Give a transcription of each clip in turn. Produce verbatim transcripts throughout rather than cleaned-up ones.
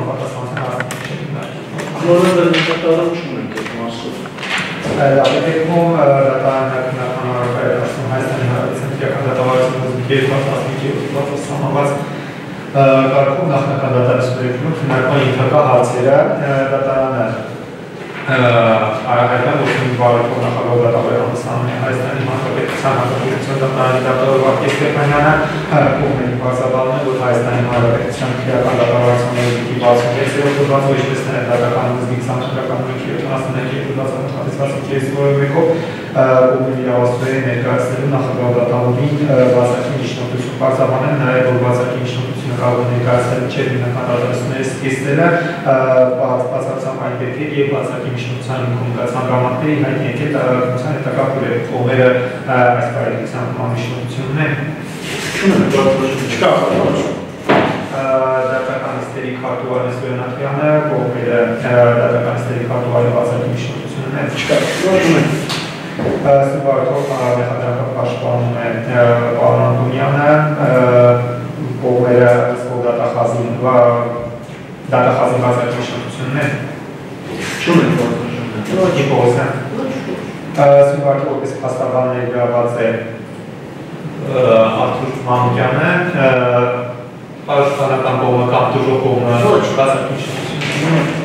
համապատասխանության հարցումներ։ Որը դրնիկատարություն ենք այդ մասով։ Լավ, դեպքում դատարանական հանրապետություն Հայաստանի Հանրապետության քրեական դատավարությունը երկու հազար տասնյոթ թվականին սահմանված կարգով նախնական դատարանություններում քննարկման ենթակա հարցերը դատարանը հայտարարության ուսումնի բարոյթով նախագահ դատավարի համստանում է Հայաստանի Հանրապետության Հանրապետության դատարանի դատավոր Վարդգես Ստեփանյանը կողմերի բացաբանում է, որ Հայաստանի Հանրապետության քրեական դատավարությունների դեպի վաթսունվեցերորդ հոդվածով ինչպես նաև դատական ուզգի քսաներկական ութանասունյոթ հոդվածով կողմերի իրավասությունների ներկայացնելու նախագահ դատավորին բացակի միջնորդություն բացաբանել, նաև որ բացակի միջնորդությունը կարող է ներկայացնել չէ հիմնական դատարանությունների սկիզբները բացարձակ այն դեպքեր եւ բացակի միջնորդության կոմունիկացիան գամատների հայտնի եկել դատարանության հետագա քույրերի կողմերը այս բարելիվության միջնորդությունն են։ Չկա պատասխան։ Դատականիստերի քարտուղարը Սուրենաթյանը կողմերը դատականիստերի քարտուղարի բացակի միջնորդությունն են։ Չկա պատասխան։ Սուբարտով մեղադրանքը պաշտպանում է պարոն Անտոնյանը, կողմերը դատախազին դատախազին բացակի միջնորդությունն են։ Չունեն պատասխան։ Ոչ փոխության։ Սուբարտով որպես փաստաբան ներգրաված է Արթուր Մանուկյանը, պաշտպանական կողմը կամ դժոխ կողմը բացակի միջնորդությունն են։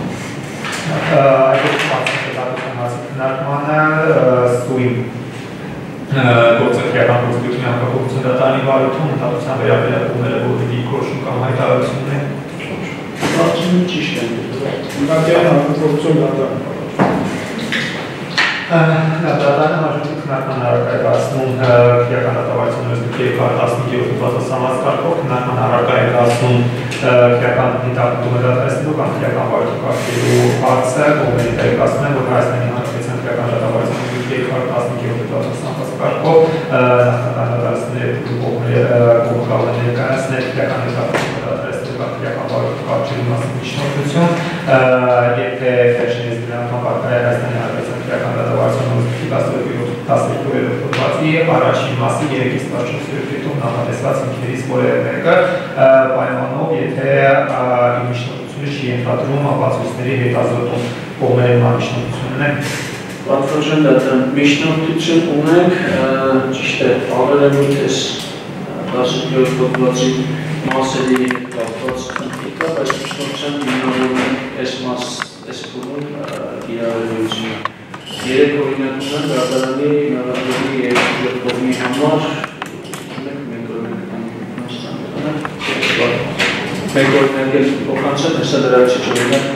Այդ քննարկմանը սույն գործընկերական գործունեության հակապատասխան դատարանի բարոյթում ընդհանրության վերաբերյալ կողմերը որևէ դիրքորոշում կամ հայտարարություն են։ Արդյունքը ճիշտ է։ Նկատի հակապատասխան դատարան։ Դատարանը հաշվի քննարկման առարկայացնում քրեական դատավարությունների երկու հազար տասնյոթ թվականին կարգով քննարկման առարկա է դասում քրեական հետապնդումը դատարանելու կամ քրեական բարոյթով կարգելու հարցը, կողմերի տեղեկացնում են, որ Հայաստանի Հանրապետության քրեական դատավարությունների երկու հազար տասնյոթ թվականին կարգով նախնական դատարանությունների կողմերը կարող են ներկայացնել քրեական հետապնդումը դատարանելու կամ քրեական բարոյթով կարգելու մասին միջնորդություն, եթե վերջինիս դրանք համապատասխան Հայաստանի Հանրապետության քրեական դատավարությունը տասներկու հոդվածի առաջին մասի երեքից տասնչորս կետում նախատեսված հիմքերից որևէ մեկը պայմանով, եթե միջնորդությունը չի ենթադրում ապացույցների հետազոտում կողմերի միջնորդությունն է։ Պատվոջան դատարան միջնորդություն ունենք, ճիշտ է, ավելևույթ ես տասնյոթ հոդվածի մասերի հետ կապված քննարկա, բայց միջնորդության հիմնավորում ենք այս մաս, այս փուլում իրավարությունը։ Երեք օրինակ ունենք դատարանի մեղադրանքի երկու կողմի համար ունենք մեկ օրինակ մեկ օրինակ էլ փոխանցել, հեսա դրանից օրինակ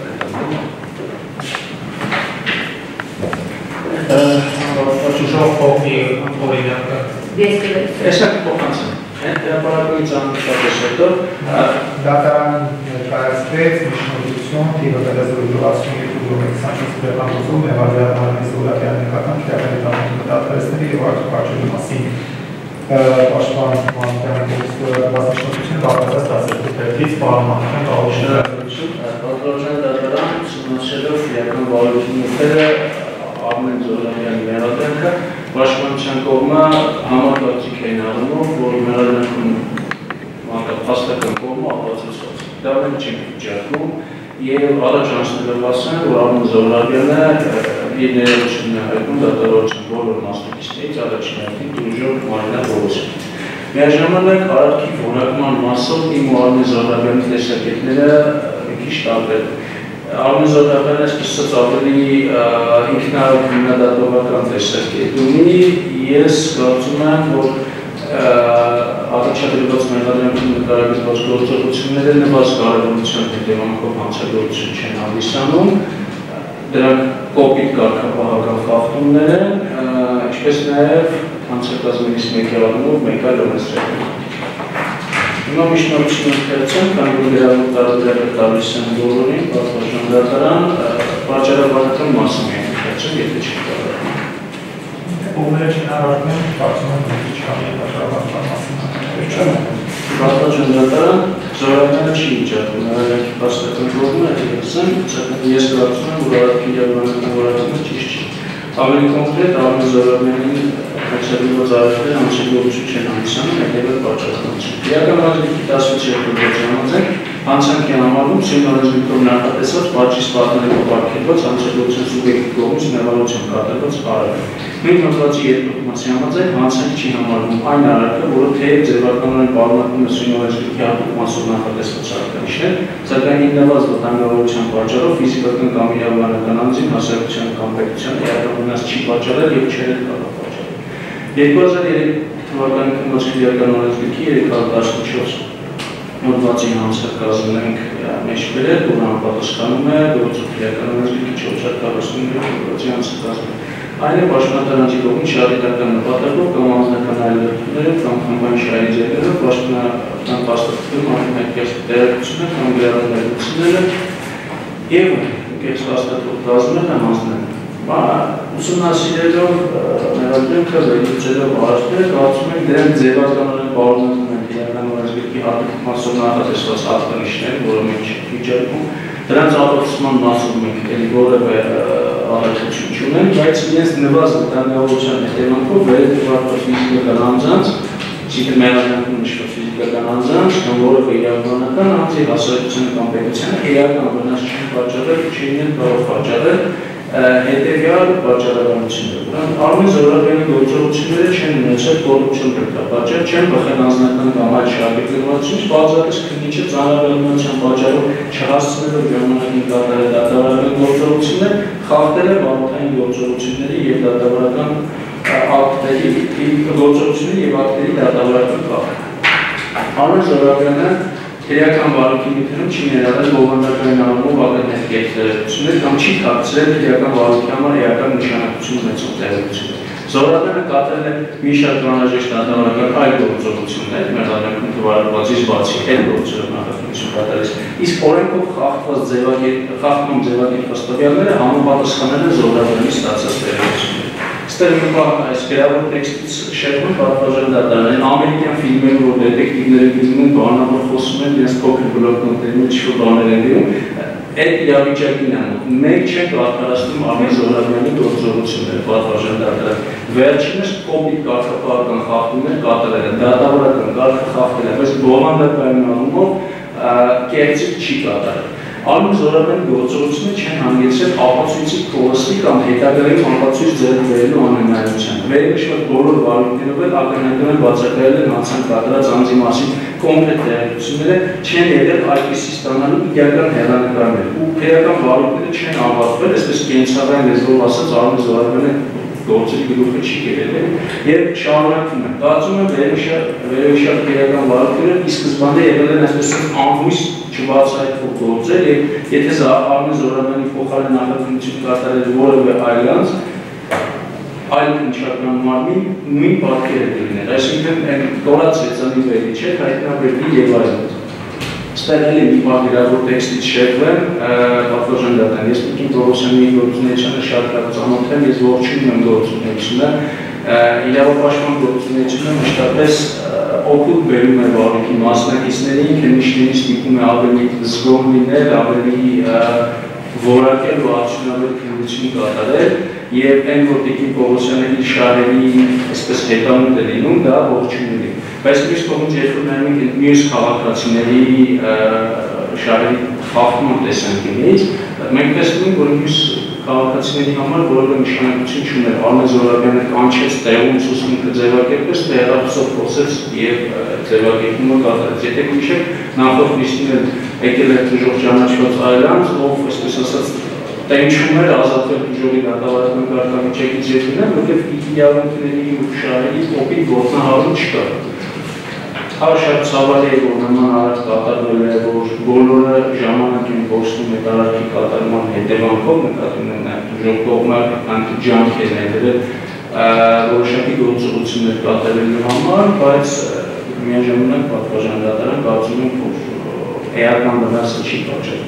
Ճուժող կողմի օրինակը հեսա փոխանցել հրապարակույց անուշատես հետո դատարան ներկայացրեց միջնորդություն թիվը քսաներկու թվականին մեղադրանքի զորակայանական քրեական հետապնդումը դատարանների եւ արտադրության մասին պաշտպան Մանուկյանի միջնորդությունը բաղկացած տասներկու թերթից պարոն Մանուկյան կողմնորոշություն պատվոջան դատարան ուսումնասիրելով քրեական բարոյթի նյութերը Արմեն Զոհրաբյանի մեղադրանքը պաշտպանության կողմը համակարգիչ էին առումով, որ մեղադրանքում փաստական կողմը ապացուցված է։ Դա մենք չենք վիճակում եւ առաջ անցնելով ասեմ, որ Արմեն Զոհրաբյանը իր ներողությունն է հայտնում դատավորության բոլոր մասնակիցներից առաջին հերթին դժոխք Մարինա Բորոսյան։ Միաժամանակ արարքի որակման մասով իմ ու Արմեն Զոհրաբյանի տեսակետները մի քիչ տարբեր են։ Արմեն Զոհրաբյանը սկսած ավելի ինքնադատողական տեսակետ ունի, ես կարծում եմ, որ առաջադրված մեղադրանքին նկարագրված գործողությունները նվազ կարևորության հետևանքով հանցագործություն չեն հանդիսանում, դրանք կոպիտ կարգապահական խախտումներ են, ինչպես նաև հանցակազմերից մեկի առումով մեկ այլ օրենսդրական։ Հիմա միջնորդությունը ընթերցեմ, քանի որ գրավոր տարբերակը տալիս են բոլորին, պատվոջան դատարան, պատճառաբանական մասին են ընթերցում, եթե չի կարող։ Կողմերը չեն առարկում, կարծում եմ, որ չկանի պատճառաբանական մասին։ Պատվոջան դատարան Զոհրաբյանը չի վիճակում, մեղադրանքի փաստական կողմը ասեմ, սակայն ես կարծում եմ, որ արարքի իրավաբանական որակումը ճիշտ չի։ Ավելի կոնկրետ Արմեն Զոհրաբյանին մեկնեցրված արժեքները անցագործություն չեն անցանում, հետևել պատճառանացում։ Իրական օրենսգրքի տասնութ երկրորդ ժամանակ հանցանքի համարվում սույն օրենսգրքով նախատեսված պատժի սպառնալիքով արգելված հանցագործության սուբյեկտի կողմից մեղավորություն կատարված արարք։ Նույն հոդվածի երկրորդ մասի համաձայն հանցանք չի համարվում այն արարքը, որը թեև ձևականորեն պարունակում է սույն օրենսգրքի հատուկ մասով նախատեսված արարքանիշներ, սակայն հիմնված վտանգավորության պատճառով ֆիզիկական կամ իրավաբանական անձին հասարակության կամ պետության էական վնաս չի պատճառել եւ չէր կարող պատճառել։ երկու հազար երեք թվականի քննադատական օրենսգրքի երեք հարյուր տասնչորս հոդվածի հանցակազմն ենք մեջ բերել, որը համապատասխանում է գործողական օրենսգրքի չորս հարյուր քառասուններորդ հոդվածի հանցակազմին։ Այն է պաշտպանատանջի կողմից շահադիտական նպատակով կամ անձնական այլություններով կամ խմբային շահերի ձեռներով պաշտպանական փաստաթղթերում անհետքերս տեղեկությունը կամ գրառումները եւ կես փաստաթուղթ կազմելը հանձնել։ Ուսումնասիրելով մեղադրանքը վերլուծելով արարքները կարծում ենք դրանք ձևականորեն պարունակում են իրական օրենսգրքի հատուկ մասով նախատեսված հատկանիշներ, որը մենք չենք վիճակում, դրանց արտադրության մասով մենք էլի որևէ առաքելություն չունենք, բայց իրենց նվազ վտանգավորության հետևանքով վերաբերված ֆիզիկական անձանց, այսինքն մեղադրանքում նշված ֆիզիկական անձանց կամ որևէ իրավաբանական անձի հասարակությանը կամ պետությանը իրական վնաս չեն պատճառել, չեն կարող պատճառել հետևյալ պատճառաբանությունները։ Արմեն Զոհրաբյանի գործողությունները չեն ունեցել կոռուպցիոն դրդապատճառ, չեն բխել անձնական կամ այլ շահագրգռվածությունից, պարզապես քննիչը ծանրաբեռնության պատճառով չհասցնելով ժամանակին կատարել դատավարական գործողություններ, խախտել է բանտային գործողությունների եւ դատավարական ակտերի գործողությունների եւ ակտերի դատավարական կարգ։ Արմեն Զոհրաբյանը քրեական վարույթի նյութերում չի ներառել բովանդակային առումով ակնհայտ կերպարություններ կամ չի թաքցրել քրեական վարույթի համար էական նշանակություն ունեցող տեղեկություններ։ Զոհրաբյանը կատարել է մի շարք անհրաժեշտ դատավարական այլ գործողություններ, մեղադրանքում թվարկվածից բացի այդ գործերով նախաձեռնություն կատարել, իսկ օրենքով խախտված խախտման ձևակերպված տվյալները համապատասխանել են Զոհրաբյանի ստացած տեղեկություններին։ Ստերմին այս գրավոր տեքստից շեղում պատվաժան դատարանային ամերիկյան ֆիլմերում, որ դետեկտիվները գնում են, բանավոր խոսում են, իրենց փոքր բլոկնոտների մեջ ինչ-որ բաներ են դնում, այդ իրավիճակին են մոտ։ Մենք չենք արդարացնում Արմեն Զոհրաբյանի գործողությունները պատվաժան դատարան։ Վերջինս կոպիտ կարգապահական խախտումներ կատարել են, դատավարական կարգը խախտել են, բայց բովանդակային առումով կեղծիք չի կատարել։ Արմեն Զոհրաբյանի գործողությունները չեն հանգեցրել ապացույցի կորստի կամ հետագայում ապացույց ձեռք բերելու անհնարինությանը։ Վերնշված բոլոր վարույթներով էլ ակնհայտորեն բացակայել են հանցանք կատարած անձի մասին կոնկրետ տեղեկությունները, չեն եղել այդպիսի ստանալու իրական հեռանկարներ ու քրեական վարույթները չեն ավարտվել, այսպես կենցաղային լեզվով ասած Արմեն Զոհրաբյանը գործերի գլուխը չի կերել եւ շարունակվում է։ Կարծում եմ վերոհիշյալ քրեական վարույթները ի սկզբանե եղել են այսպես անհույս չբացահայտվող գործեր եւ եթե Արմեն Զոհրաբյանի փոխարեն նախաձեռնություն կատարել որևէ այլ անձ, այլ քննչական մարմին նույն պատկերը կլիներ, այսինքն այն կորած հեծանի վերի չէ, հայտնաբերվի եւ այլն։ Ստեղ էլի մի բան գրավոր տեքստից շեղվեմ, պատվաժան դատան, ես պիտի Պողոսյանի գործունեությանը շատ լավ ծանոթ եմ, ես ողջունում եմ գործունեությունը, իրավապաշտպան գործունեությունը մշտապես օգուտ բերում է վարույթի մասնակիցներին, քննիչներին ստիպում է ավելի զգոն լինել, ավելի որակել ու արդյունավետ քննություն կատարել եւ այն որ Տիկին Պողոսյանը իր շահերի այսպես հետամուտ է լինում, դա ողջունում է։ Բայց մյուս կողմից երբ որ նայում ենք մյուս քաղաքացիների շահերի խախտման տեսանկյունից, մենք տեսնում ենք, որ մյուս քաղաքացիների համար որևէ նշանակություն չուներ։ Արմեն Զոհրաբյանը կանչեց տեղում ցուցմունքը ձևակերպեց, տեղափոխով խոսեց եւ ձևակերպումը կատարեց։ Եթե հիշեք, նախորդ նիստին էլ եկել է դժոխ ճանաչված այլ անձ, ով այսպես ասած տենչում էր ազատվել դժողի դատավարական կարգավիճակից ելնելը, որովհետեւ իրավունքների ու շահերի կոպիտ ոտնահարում չկար։ Հա շատ ցավալի է, որ նման արարք կատարվել է, որ բոլորը ժամանակ են կորցնում այդ արարքի կատարման հետևանքով, նկատի ունեն նաև դժոխ կողմը անջանք է ներդրել որոշակի գործողություններ կատարելու համար, բայց միաժամանակ պատվաժան դատարան կարծում եմ, որ էական վնասը չի պատճառել։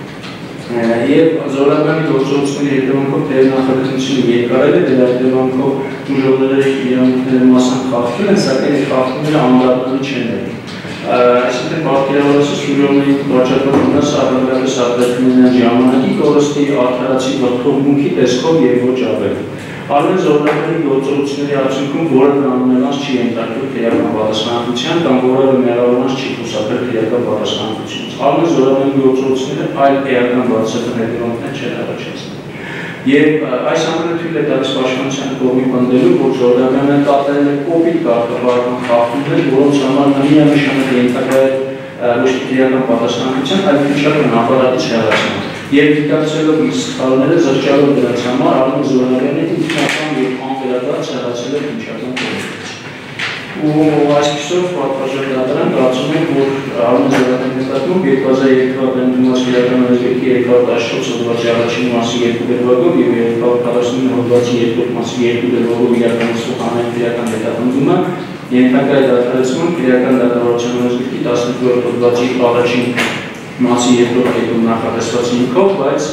Եվ Զոհրաբյանի գործողությունների հետևանքով թեև նախաձեռնությունը երկարել է, դրա հետևանքով ուժողները իրավունքների մասամբ խախտվել են, սակայն այդ խախտումները անդրադառնալի չեն եղել։ այսինքն պատկերավորված Սուրյոնի վաճառությունը սահմանափակված արտադրության ժամանակի կորստի արդարացի ողջունքի տեսքով եւ ոչ ավելի։ Արմեն Զորաբյանի գործողությունների արդյունքում որևէ անունանց չի ենթարկվել քրեական պատասխանատվության կամ որևէ մեղավորանց չի խուսափել քրեական պատասխանատվությունից։ Արմեն Զորաբյանի գործողությունները այլ էական բացասական հետևանքներ չեն առաջացնում։ Եվ այս ամենը թույլ է տալիս պաշտպանության կողմի պնդելու, որ Զորաբյանը կատարել է կոպիտ կարգավարման խախտումներ, որոնց համար նա միանշանակ ենթակա է ոչ թե քրեական պատասխանատվության, այլ քրեական ապարատից հեռացման։ Եվ դիտակցելով իր սխալները, զղջալով դրանց համար Արմեն Զորաբյանը ինքնական եւ անվերադարձ հեռացել է քրեական կողմից։ Ու այսպիսով պատվաժան դատարան կարծում եմ, որ Արմեն Զորաբյանի նկատմամբ երկու հազար երեք թվականի դիմաց քրեական օրենսգրքի երկրորդ տասնչորս հոդվածի առաջին մասի երկու դրվագով եւ երկրորդ քառասունինը հոդվածի երկրորդ մասի երկու դրվագով իրականացվող անհայտ քրեական հետապնդումը ենթակա է դադարեցման քրեական դատավարության օրենսգրքի տասնյոթերորդ հոդվածի առաջին մասի երկրորդ կետում նախատեսված հիմքով, բայց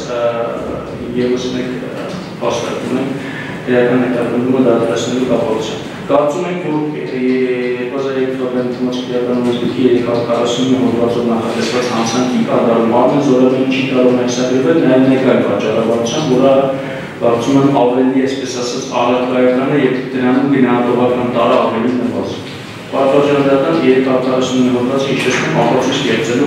եւս մեկ հաստատում ենք քրեական հետապնդումը դադարեցնելու կապակցությամբ։ Կարծում ենք, որ երկու հազար երեք թվականի դիմաց քրեական օրենսգրքի երեք հարյուր քառասունինը հոդվածով նախատեսված հանցանքի կատարումը Արմեն Զորաբյանը չի կարող մեկսագրվել նաև մեկ այլ պատճառաբանությամբ, որը կարծում եմ ավելի, այսպես ասած, առարկայական է եւ դրանում գնահատողական տարը ավելի նվազում։ Պատվաժանական երեք հարյուր քառասունինը հոդվածը հիշեցնում ապացույց ստեղծելու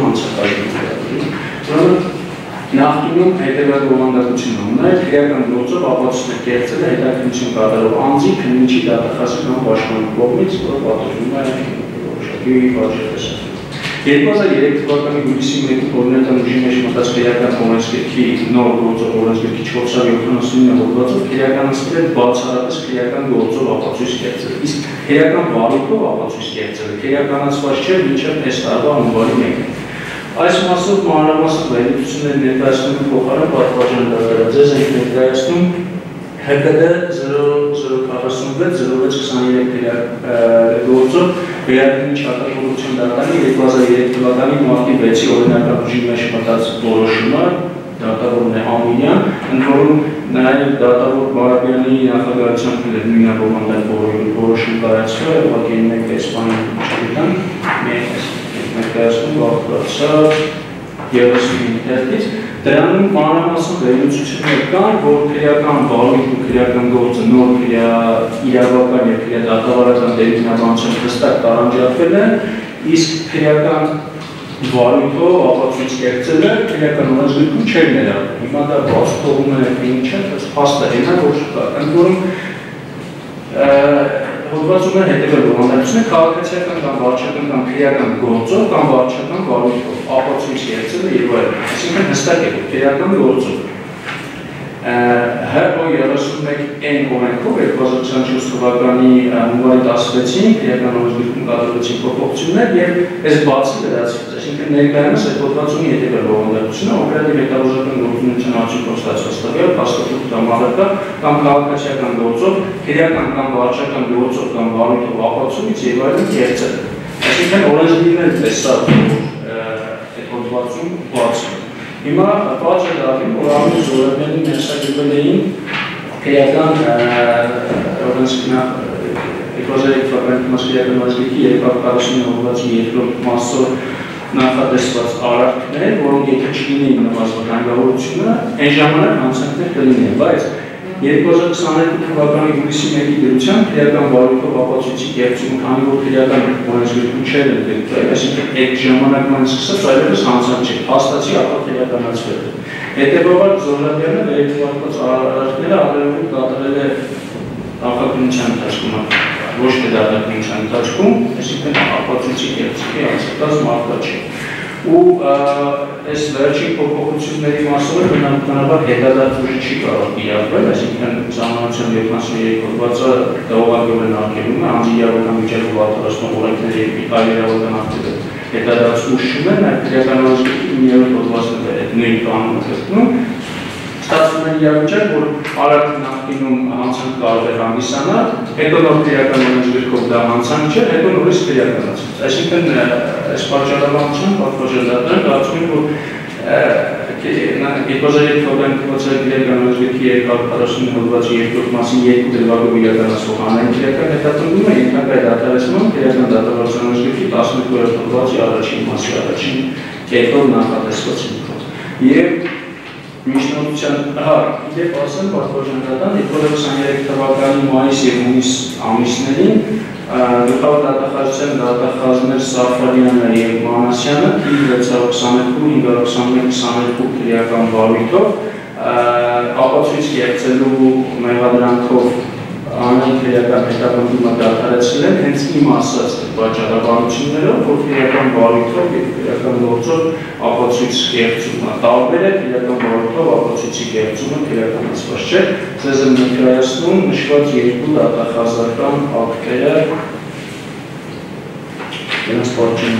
հանցակարգի։ Նախկինում հետևյալ բովանդակությունը ուներ, քրեական գործով ապացույցներ կեղծել է հետաքրքրություն կատարող անձի քննիչի դատախազի կամ պաշտպանի կողմից, որը պատժվում է որոշակի վարժետեսակի։ երկու հազար երեք թվականի հուլիսի մեկին օրինական ուժի մեջ մտած քրեական օրենսգրքի նոր գործող օրենսգրքի չորս հարյուր յոթանասունինը հոդվածով քրեականացվել է բացառապես քրեական գործով ապացույց կեղծել, իսկ քրեական վարույթով ապացույց կեղծել քրեականացված չէ մինչև այս տարվա հունվարի մեկին։ Այս մասով մանրամասն վերլուծություններ ներկայացնելու փոխարեն պատվաժան դատարան ձեզ ենք ներկայացնում H K D zero zero քառասունվեց zero վեց քսաներեք գործով վերաբերյալ չարտադրության դատարանի երկու հազար երեք թվականի մարտի վեցի օրինական ուժի մեջ մտած որոշումը դատավորն է Ամինյան, ընդ որում նաև դատավոր Բարաբյանի նախագահությամբ նույնաբովանդակ որոշում կայացվել է, ուղղակի մեկ էսպանիան չգիտան, մենք ներկայացնում վաղկացած երեսունինը հետից, դրանում մանրամասն վերլուծություններ կան, որ քրեական վարույթ ու քրեական գործը նոր իրավական եւ քրեադատավարական դերմինաբանությամբ հստակ տարանջատվել է, իսկ քրեական վարույթով ապացույց կեղծելը քրեական օրենսգրքում չէր ներառվել։ Հիմա դա բաց թողում է ինչ է, բայց փաստային է, որ կա, ընդ որում հոդվածում է հետևել բովանդակությունը քաղաքացիական կամ վարչական կամ քրեական գործով կամ վարչական վարույթով ապացույց կեղծելը եւ այլն։ Այսինքն հստակ է, որ քրեական գործով H O երեսունմեկ N օրենքով երկու հազար քսանչորս թվականի հունվարի տասնվեցին քրեական օրենսգրքում կատարվեցին փոփոխություններ եւ այս բացի դրանից, այսինքն ներկայումս այդ հոդվածումի հետևել բովանդակությունը օպերատիվ հետազոտական գործունեության արդյունքով ստացված տվյալ փաստաթուղթ կամ առարկա կամ քաղաքացիական գործով, քրեական կամ վարչական գործով կամ վարույթով ապացույց եւ այլն կեղծել։ Այսինքն օրենսգիրները տեսավ այդ հոդվածում բացում։ Հիմա պատճառը դառնում, որ Արմեն Զորաբյանի ներշակվել էին քրեական օրենսգրքն երկու հազար երեք թվականի դիմաց քրեական օրենսգրքի երեք հարյուր քառասունինը հոդվածի երկրորդ մասով նախատեսված արարքներ, որոնք եթե չլինեին նվազ վտանգավորությունը, այն ժամանակ հանցանքներ կլինեին, բայց երկու հազար քսաներկու թվականի հուլիսի մեկի դրությամբ քրեական վարույթով ապացույցի կեղծումը, քանի որ քրեական օրենսգրքում չէր ընդգրկվել, այսինքն այդ ժամանակից սկսած այլևս հանցանք չէ, փաստացի ապա քրեականացվել է։ Հետևաբար Զորաբյանը վերջնված արարքները առավել կատարել է նախաքննության ընթացքում, ոչ թե դատաքննության ընթացքում, այսինքն ապացույցի կեղծիքի անցկաց մարդա չէ։ Ու այս վերջին փոփոխությունների մասով բնականաբար հետադարձ ուժը չի կարող կիրառվել, այսինքն Սահմանադրության յոթանասուններորդ հոդվածը դողակորեն արգելում է, անձի իրավական վիճակով արտարացնող օրենքների եւ այլ իրավական ակտերը հետադարձ ուժ չունեն, այլ քրեական օրենսգրքի իններորդ հոդվածն է այդ նույն կանոնը կրկնում։ Ստացվում է իրավիճակ, որ արարք նախկինում հանցանք կարող է հանդիսանալ, հետո նոր քրեական օրենսգրքով դա հանցանք չէ, հետո նորից քրեականացված։ Այսինքն այս պատճառաբանությամբ պատվաժան դատարանը կարծում եմ, որ երկու հազար թվականի օգոստոսի երկրորդ հոդվածի երկրորդ մասի երկու դրվագով իրականացվող հանրային քրեական հետապնդումը ենթակա է դատարանեցման քրեական դատավարության օրենսգրքի տասնյոթերորդ հոդվածի առաջին մասի առաջին կետով նախատեսված հիմքով։ Եվ միջնորդության, հա, իդեպ ասեմ, պատվորջանատան երկու հազար քսաներեք թվականի մայիս և հունիս ամիսներին գլխավոր դատախազության դատախազներ Սաֆարյանը և Մանասյանը թիվ վեցսուն քսաներկու հինգ քսաներեք քսաներկու քրեական վարույթով ապացույց կեղծելու մեղադրանքով հանրային քրեական հետապնդումը դադարեցրել են հենց իմ ասած վաճառականություններով, որ քրեական վարույթով և քրեական գործով ապացույց կեղծումը տարբեր է, քրեական վարույթով ապացույցի կեղծումը քրեականացված չէ։ Ձեզ եմ ներկայացնում նշված երկու դատախազական ակտերը իրենց պատճենի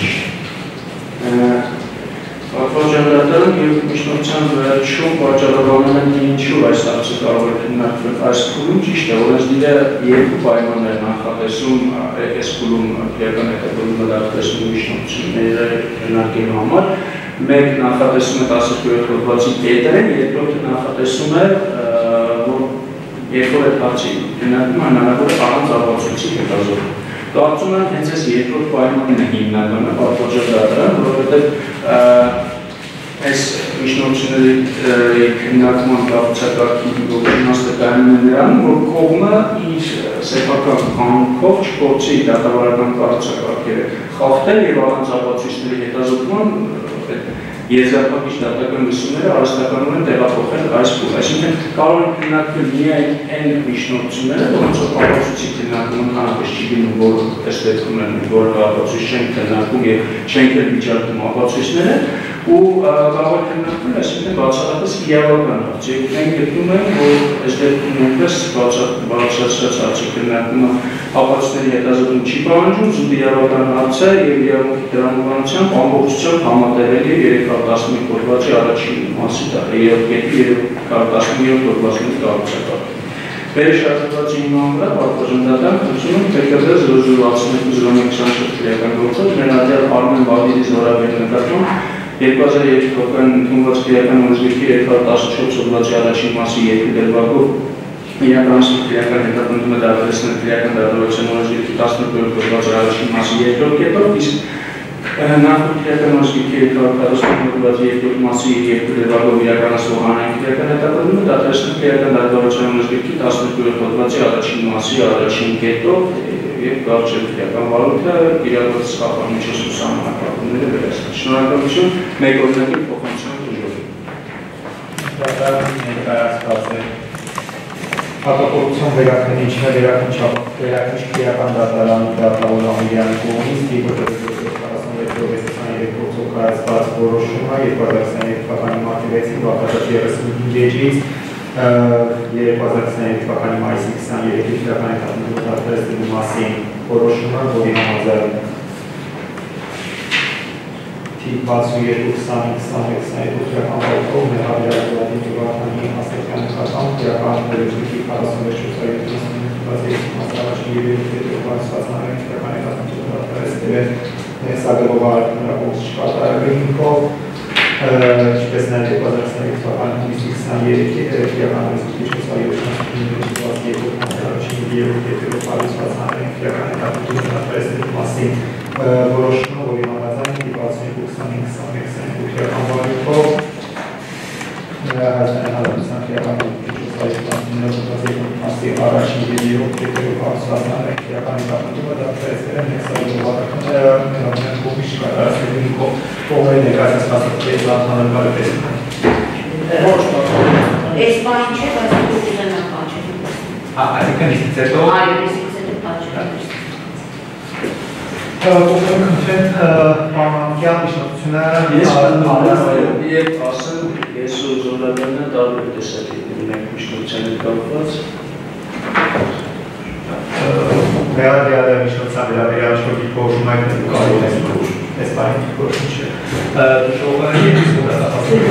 վարույթ։ Պատվորջանատան և միջնորդության վերջում վաճառականն են ինչու այս հարցը կարող է քննարկվել այս փուլում ճիշտ է, օրենսգիրը երկու պայմաններ նախատեսում այս փուլում քրեական հետապնդումը դատապարտելու միջնորդությունները քննարկելու համար։ Մեկ նախատեսում է տասնյոթերորդ հոդվածի կետերը, երկրորդը նախատեսում է, որ երբ որ այդ հարցի քննարկումը հնարավոր է առանց ապացույցի հետազոտում։ Կարծում եմ հենց այս երկրորդ պայմանն է հիմնականը պատվորջանատան, որովհետև այս միջնորդությունների քննարկման կառուցակարգի իմաստը կայանում է նրանում, որ կողմը իր սեփական կանոնքով չփորձի դատավարական կառուցակարգերը խախտել և առանց ապացույցների հետազոտման եզրափակիչ դատական լսումները արհեստականորեն են տեղափոխել այս փուլ։ Այսինքն կարող են քննարկվել միայն այն միջնորդությունները, որոնցով ապացույցի քննարկումը հնարավոր չի լինում, որ ըստ դեպքում են որևէ ապացույց չեն քննարկում և չենք էլ վիճակում ապացույցները, ու կարող է քննարկվել, այսինքն բացառապես իրավական հարց։ Եվ մենք գտնում ենք, որ այս դեպքում նույնպես բարձրացրած հարցի քննարկումը ապացույցների հետազոտում չի պահանջում, զուտ իրավական հարց է և իրավունքի տրամաբանությամբ ամբողջությամբ համատեղելի է երեք հարյուր տասնմեկ հոդվածի առաջին մասի երրորդ կետի երեք հարյուր տասնյոթ հոդվածների կառուցակարգը։ Վերհիշատակված հիման վրա պատվորջանատան խնդրում է ՓԿԲ զրո զրո վաթսունութ զրո մեկ քսանչորս քրեական գործով ներառյալ Արմեն Բադիրի զորավարի նկատմամբ երկու հազար երկու թվականի ընդունված քրեական օրենսգրքի երեք հարյուր տասնչորս հոդվածի առաջին մասի երկու դրվագով իրականացնում քրեական հետապնդումը դադարեցնել քրեական դատավարության օրենսգրքի տասնյոթերորդ հոդվածի առաջին մասի երկրորդ կետով, իսկ նախորդ քրեական օրենսգրքի երեք հարյուր քառասուն հոդվածի երկրորդ մասի երկու դրվագով իրականացվող հանրային քրեական հետապնդումը դադարեցնել քրեական դատավարության օրենսգրքի տասնյոթերորդ հոդվածի առաջին մասի առաջին կետով և կարճել քրեական վարույթը իրավական սխալմիջոցի սահմանափակումները վերացնել։ Շնորհակալություն, մեկ օրինակի փոխանցում դժոխի։ Դատարանի ներկայացված է հակակոռուպցիոն վերաքննիչը վերաքննիչ քրեական դատարանի դատավոր Ամիրյանի կողմից քառասունյոթ գործով կայացված որոշումը երկու հազար քսաներեք թվականի մարտի վեցին վարչապետ երեսունհինգ էջից երկու հազար քսաներեք թվականի մայիսի քսաներեքի քրեական հետապնդումը դադարեցնելու մասին որոշումը, որի համաձայն թիվ վաթսունյոթ քսանհինգ քսաներեք քսաներկու քրեական վարույթով ներառյալ Վլադիմիր Վարդանի Աստղյանի նկատմամբ քրեական օրենսգրքի քառասունվեց հոդվածի առաջին և երրորդ կետերով կայացված հանրային քրեական հետապնդումը դադարեցնել է սակավաբար նրա չկատարելու հիմքով, ինչպես նաև երկու հազար քսաներեք թվականի հունիսի քսաներեքի քրեական օրենսգրքի չորսյոթ առաջին և երրորդ կետերով կայացված հանրային քրեական հետապնդումը դադարեցնելու մասին որոշումը, որի համաձայն թիվ վաթսունյոթ քսանհինգ քսաներեք քսաներկու քրեական վարույթով Հայաստանի Հանրապետության քրեական մասի առաջին և երրորդ կետերով կայացված հանրային քրեական հետապնդումը դադարեցնել է մեղսավարողական կողմի չկատարեցնելու հիմքով կողմերի ներկայացված անդամների բարեփոխումը։ Ոչ այս բանը չէ, բայց դուք ուզենաք պատճառը։ Հա, այսինքն իսկ հետո Այո, իսկ հետո պատճառը։ Կողմերը քննեն պարմանության միջնորդությունը և ասեմ, ես ու զորավարն տարբեր տեսակի ունենք միջնորդության հետ կապված։ Վերադիալ է միջնորդության վերաբերյալ ինչ-որ դիպորժում այդ կարող է այս բանի դիպորժում չէ։ Դժողները ես կոտատապասում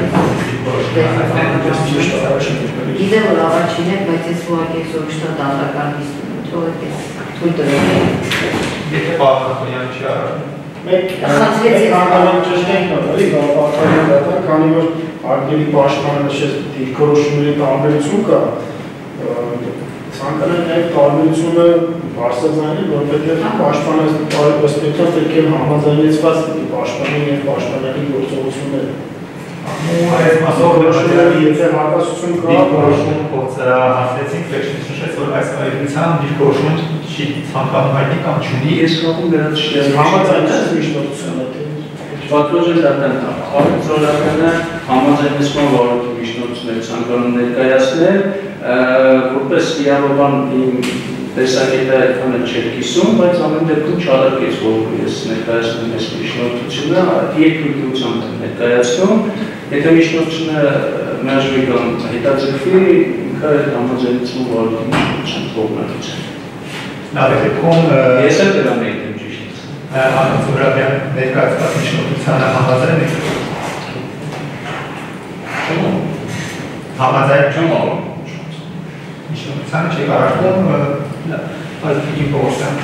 Գիտեմ, որ առաջին է, բայց ես ուղղակի սովշտա դատակարգից թողեք ես թույլ տրեք։ Եթե պահանջության չի արարում։ Մեկ խացվեց ես անգամ ճշտենք նորի, գաղապարտային դատակ քանի որ արգելի պաշտպանը նշեց դիրքորոշումների տարբերություն կա, ցանկանում եմ տարբերությունը բարձրացնել, որովհետև պաշտպանը ըստ էության պետք է համաձայնեցված լինի պաշտպանի եւ պաշտպանների գործողությունները։ Այս մասով եթե հակասություն կա, դիրքորոշում հասնեցինք, վերջինս որ այս այրության դիրքորոշում չի ցանկանում հայտնի կամ չունի։ Ես կապում դրանց շիազ համաձայնես միջնորդությունը։ Պատվոժը դատան հարցորականը համաձայնեցման վարորդի միջնորդություններ ցանկանում ներկայացնել, որպես իրավաբան իմ տեսակետը այդքանը չէր կիսում, բայց ամեն դեպքում չարարկեց, որ ես ներկայացնում ես միջնորդությունը, երկրությամբ եմ ներկայացնում, եթե միջնորդությունը մերժվի կամ հետաձգվի, ինքը համաձայնեցման վարորդի միջնորդության կողմնակից է։ Լավ է դեպքում ես էլ դրան եկեմ ճիշտ։ Ալեն Զուրաբյան ներկայացված միջնորդությանը համաձայն եք։ Չում։ Համաձայն չում։ Միջնորդությանը չի կարարկում, այս իմ փոխսան։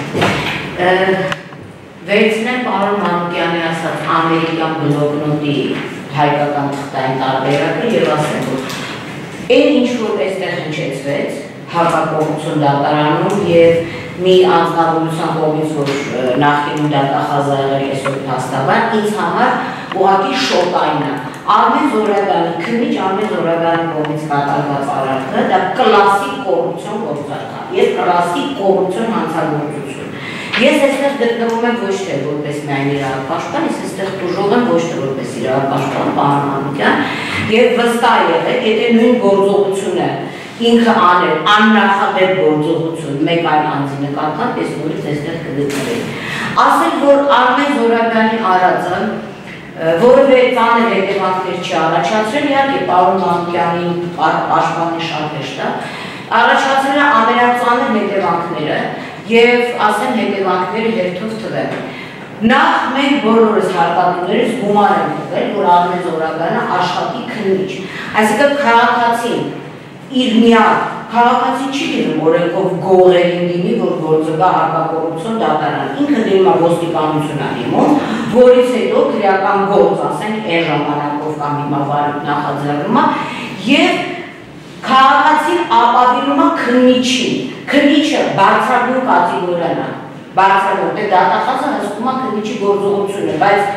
Վերցնեմ պարոն Մանուկյանի ասած ամերիկյան բլոկնոտի հայկական թղթային տարբերակը եւ ասեմ, որ այն ինչ որ այստեղ հնչեցվեց, հակակողմություն դատարանում եւ մի անձնավորության կողմից, որ նախկինում դատախազ ա եղել այսօր փաստաբան, ինձ համար ուղղակի շոկային է։ Արմեն Զորաբյանի, քննիչ Արմեն Զորաբյանի կողմից կատարված արարքը, դա կլասիկ կոռուպցիոն գործարքա, եւ կլասիկ կոռուպցիոն հանցագործություն։ Ես այստեղ գտնվում եմ ոչ թե որպես միայն իրավապաշտպան, ես այստեղ տուժող եմ ոչ թե որպես իրավապաշտպան, պարոն Մանուկյան, եւ վստահ եղեք, եթե նույն գործողությունը ինքը անել աննախադեպ գործողություն մեկ այլ անձի նկատմամբ, ես նորից այստեղ կգտնվեի։ Ասել, որ Արմեն Զորաբյանի արածը որևէ ծանր հետևանքներ չի առաջացրել, իհարկե պարոն Մանուկյանի պաշտպանի շատ հեշտ է, առաջացրել է ամենածանր հետևանքները եւ ասեմ հետևանքները հերթով թվեմ։ Նախ մենք բոլորս հարկատուներս գումար ենք տվել, որ Արմեն Զորաբյանը աշխատի քննիչ, այսինքն քաղաքացին իր միակ քաղաքացի չի լինում օրենքով գողերին դիմի, որ գործը գա հակակոռուպցիոն դատարան, ինքը դիմում է ոստիկանություն է դիմում, որից հետո քրեական գործ, ասենք, այն ժամանակով կամ հիմա նախաձեռնում է, եւ քաղաքացին ապավինում է քննիչին, քննիչը բարձրագույն կատեգորիան է, բարձրագույն, դե դատախազը հսկում է քննիչի գործողությունը, բայց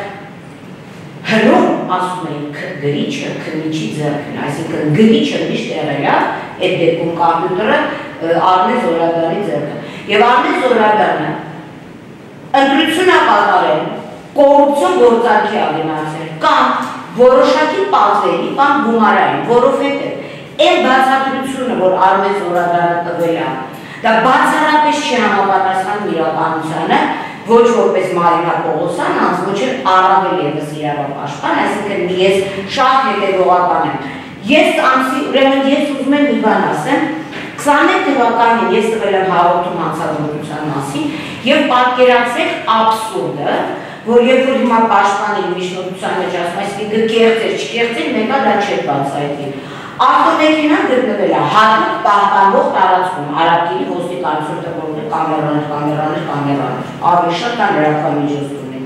հնում ասում էին գրիչը քննիչի ձեռքն, այսինքն գրիչը միշտ եղել է այդ դեպքում կամպյուտերը Արմեն Զորաբյանի ձեռքը։ Եվ Արմեն Զորաբյանը ընտրություն է կատարել, կոռուպցիոն գործարքի է գնացել, կամ որոշակի պատվերի կամ գումարային, որովհետև այն բացատրությունը, որ Արմեն Զորաբյանը տվել է, դա բացառապես չի համապատասխանում իրականությանը, ոչ որպես Մարինա Պողոսյան, անց ոչ էլ առավել ևս իրավապաշտպան, այսինքն ես շատ հետևողական եմ։ Ես ամսի, ուրեմն ես ուզում եմ մի բան ասեմ, քսաներեք թվականին ես տվել եմ հաղորդում հանցագործության մասին եւ պատկերացրեք աբսուրդը, որ երբ որ հիմա պաշտպանի միջնորդության մեջ ասում, այսինքն կեղծեր, չկեղծեր, մեկը դա չէր բացահայտի։ Ավտոմեքենան գտնվել է հատուկ պահպանվող տարածքում, Արաբկիրի ոստիկանություն տպորներ, կամերաներ, կամերաներ, կամերաներ, ավելի շատ կան լրատվամիջոցներ ունեն։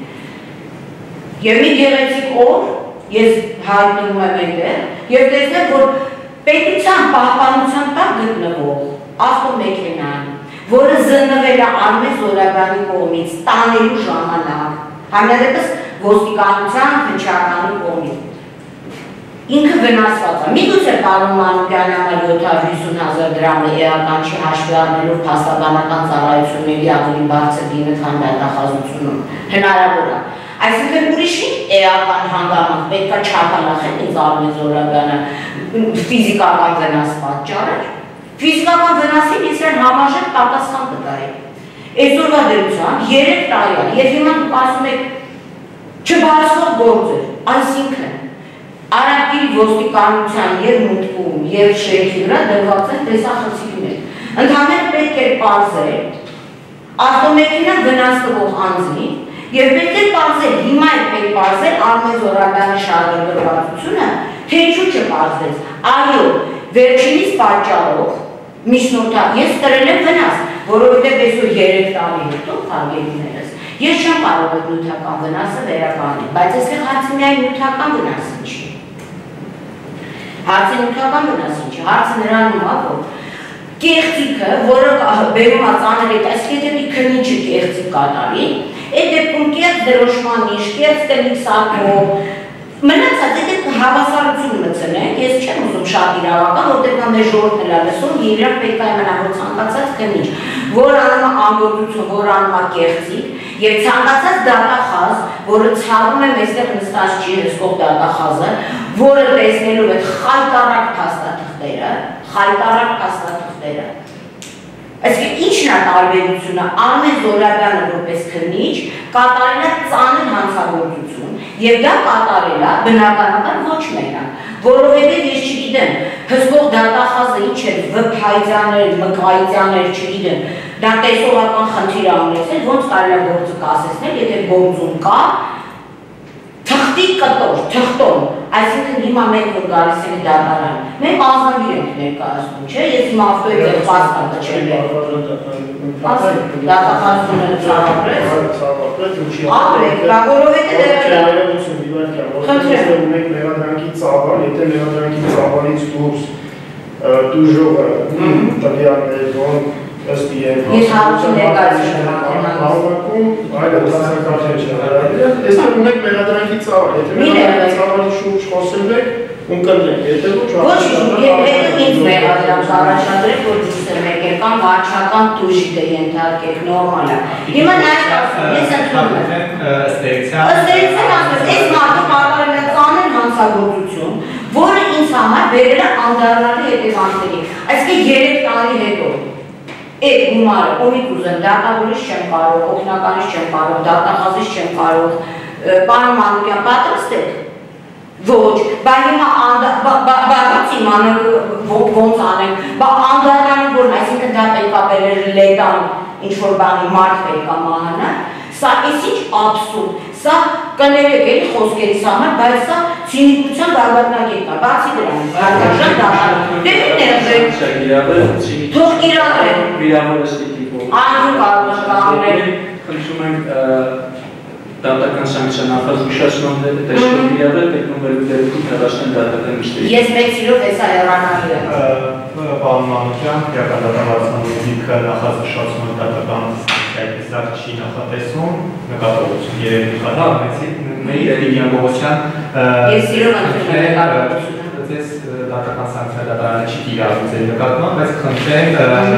Եվ մի գեղեցիկ օր ես հայտնվում եմ այնտեղ եւ տեսնեմ, որ պետության պահպանության տակ գտնվող ավտոմեքենան, որը զննվել է Արմեն Զորաբյանի կողմից տանելու ժամանակ, համենայնպես ոստիկանության հնչականի կողմից ինքը վնասված է։ Միգուցե պարոն Մանուկյանի համար յոթ հարյուր հիսուն հազար դրամը էական չի հաշվի առնելով փաստաբանական ծառայությունների ավելի բարձր գինը, քան դատախազությունում, հնարավոր է։ Այսինքն ուրիշի էական հանգամանք պետք է չափանախել ինձ Արմեն Զորաբյանը ֆիզիկական վնաս պատճառը։ Ֆիզիկական վնասին ես այն համաժեք պատասխան կտայի։ Այսօրվա դեպությամբ երեք տարի է, եւ հիմա դուք ասում եք չբացվող գործ էր, այսինքն Արաբկիրի ոստիկանության եւ մուտքում եւ շեյքի վրա դրված են տեսախցիկներ։ Ընդհանրապես պետք է պարզել ավտոմեքենան վնաս տվող անձին եւ պետք է պարզել, հիմա է պետք պարզել Արմեն Զորաբյանի շահագրգռվածությունը, թե ինչու չպարզվեց։ Այո, վերջինիս պատճառով միջնորդա ես տրել եմ վնաս, որովհետեւ այսօր երեք տարի հետո հարգելիներս ես չեմ կարող այդ նյութական վնասը վերականգնել, բայց այստեղ հարցը միայն նյութական վնասը չի։ Հարցը նյութական վնասին չի, հարցը նրանում է, որ կեղծիքը, որը բերում է ծանր հետ, այս եթե քննիչը կեղծիք կատարի, այդ դեպքում կեղծ դրոշման նիշ, կեղծ տենիք սակով, մնացած եթե հավասարություն մտցնենք, ես չեմ ուզում շատ իրավական, որտեղ նա մեր ժողովուրդն էլ է լսում, եւ իրանք պետք է իմանան, որ ցանկացած քննիչ, որ անում է ամբողջություն, որ անում է կեղծիք, եւ ցանկացած դատախազ, որը ցավում է մեստեղ նստած չի հսկող դատախազը, որը տեսնելով այդ խայտարակ փաստաթղթերը, խայտարակ փաստաթղթերը, այսինքն ի՞նչն է տարբերությունը Արմեն Զոհրաբյանը որպես քննիչ կատարել է ծանր հանցագործություն եւ դա կատարել է բնականաբար ոչ մենակ, որովհետեւ ես չգիտեմ, հսկող դատախազը ինչ է վփայցաներ, մկայցաներ, չգիտեմ, դա տեսողական խնդիր է ունեցել, ոնց կարելի է գործը կասեցնել, եթե գործում կա թղթի կտոր, թղթոն, այսինքն հիմա մենք որ գալիս ենք դատարան, մենք ազնվիր ենք ներկայացնում, չէ, ես հիմա ավտոյի ձեր պաստա տչել եմ, դատախազությունը ծավապրեց, ապրեք, բա որովհետև դեպի ունենք մեղադրանքի ծավալ, եթե մեղադրանքի ծավալից դուրս դուժողը տվյալներ, որոնք ըստ իրեն ես հարություն ներկայացնում հավաքում, այլ ընդհանրակարգեր չհարավիրել, այստեղ ունենք մեղադրանքի ծավալ, եթե մեղադրանքի ծավալի շուրջ խոսելու եք, ունկնդրենք, եթե ոչ հետո ինձ մեղադրանք առաջադրեք, որ դուս եք եկան վարչական տուժիտը ենթարկեք, նորմալ է։ Հիմա նայեք ասում, ես ընդունում եմ։ Ըստ էության ասում, այս մարդը կատարել է ծանր հանցագործություն, որը ինձ համար բերել է անդառնալի հետևանքների, այսինքն երեք տարի հետո Այդ գումարը, ովիդ ուզեմ, դատավորից չեմ կարող, օգնականից չեմ կարող, դատախազից չեմ կարող, պարոն Մանուկյան պատրաստ եք, ոչ, բա հիմա բացի իմանանք ոնց անենք, բա անդառնալի որն, այսինքն դա պետք է բերել լետան, ինչ-որ բանի մարդ պետք է մահանա, սա էս ինչ աբսուրդ, սա կներեք էլի խոսքերիս համար, բայց սա ցինիկության գագաթնակետն է, բացի դրանից, հարգարժան դատարան, դե մի ներժեք, թող իրավեր, անդու կարող կանոներ, խնդրում ենք դատական սանկցիա նախազգուշացման հետ տեսնում իրավեր, տեխնոմերու դեպքում հեռացնեն դատական միշտերի։ Ես մեծ սիրով էսա հեռանալի եմ։ Պարոն Մանուկյան, քրեական դատավարության դիրքը նախազգուշացումը դատական այդպես դա չի նախատեսում, նկատողություն երևի խաթար, մեծ իրավության Ես սիրով ընդունում եմ նկատողությունը։ Ձեզ դատական սանկցիա դատարանը չի կիրառում ձեր նկատմամբ, բայց խնդրեմ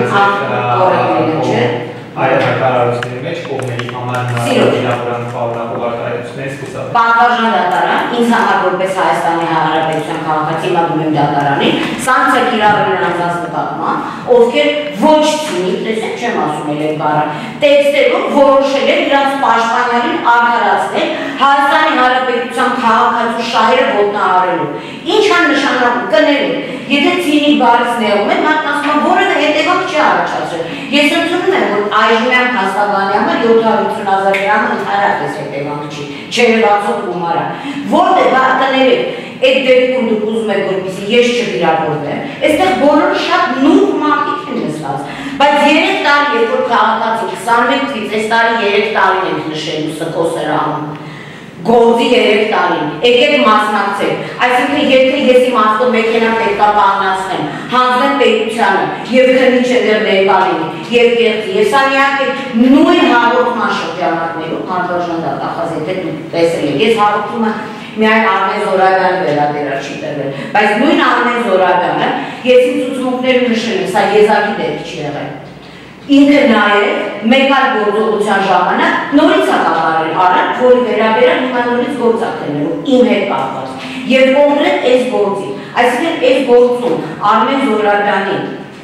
այդ հայտարարությունների մեջ կողմերի համար իրավական պարունակող արտահայտություններից խուսափել։ Պատվարժան դատարան, ինձ համար որպես Հայաստանի Հանրապետության քաղաքացի հիմա դնում եմ դատարանին, սանկցիա կիրառել են անձանց նկատմամբ, ովքեր ոչ ցինիկ, տեսեք չեմ ասում էլ այդ բառը, տեքստերով որոշել են իրենց պաշտպանյալին արդարացնել Հայաստանի Հանրապետության քաղաքացու շահերը ոտնահարելու։ Ինչ է նշանակում, կներեք, եթե ցինիկ բառից նեղում են, մարդն ասում է որևէ հետևանք չի առաջացրել։ Ես ընդունում եմ, որ այժմյան փաստաբանի համար յոթ հարյուր ութսուն հազար դրամ ընդհանրապես հետևանք չի, չերևացող գումար է։ Որտե՞ղ կներեք, այդ դեպքում դուք ուզում եք, որպեսզի ես չվիրավորվեմ, այստեղ բոլորը շատ նուրբ մարդիկ են նստած, բայց երեք տարի, երբ որ քաղաքացի քսանմեկ թվից, այս տարի երեք տարին ենք նշելու սկոսեր անում, գործի երեք տարին, եկեք մասնակցեք, այսինքն եթե ես իմ ասկոտ մեքենա պետք է կանգնացնեմ, հանձնեմ պետությանը և քննիչը դեռ ներկա լինի, և կեղծի, և սա միակ է նույն հաղորդման շրջանակներում, հանդարժան դատախազ, եթե դուք տեսել եք, ես հաղորդումը միայն Արմեն Զոհրաբյանը վերաբերար չի տրվել, բայց նույն Արմեն Զոհրաբյանը, ես իմ ցուցմունքներում նշել եմ, սա եզակի դեպք չի եղել։ Ինքը նաև մեկ այլ գործողության ժամանակ նորից է կատարել արարք, որի վերաբերյալ հիմա նորից գործակցելու իմ հետ կապված։ Եվ կոնկրետ այս գործի, այսինքն այս գործում Արմեն Զոհրաբյանի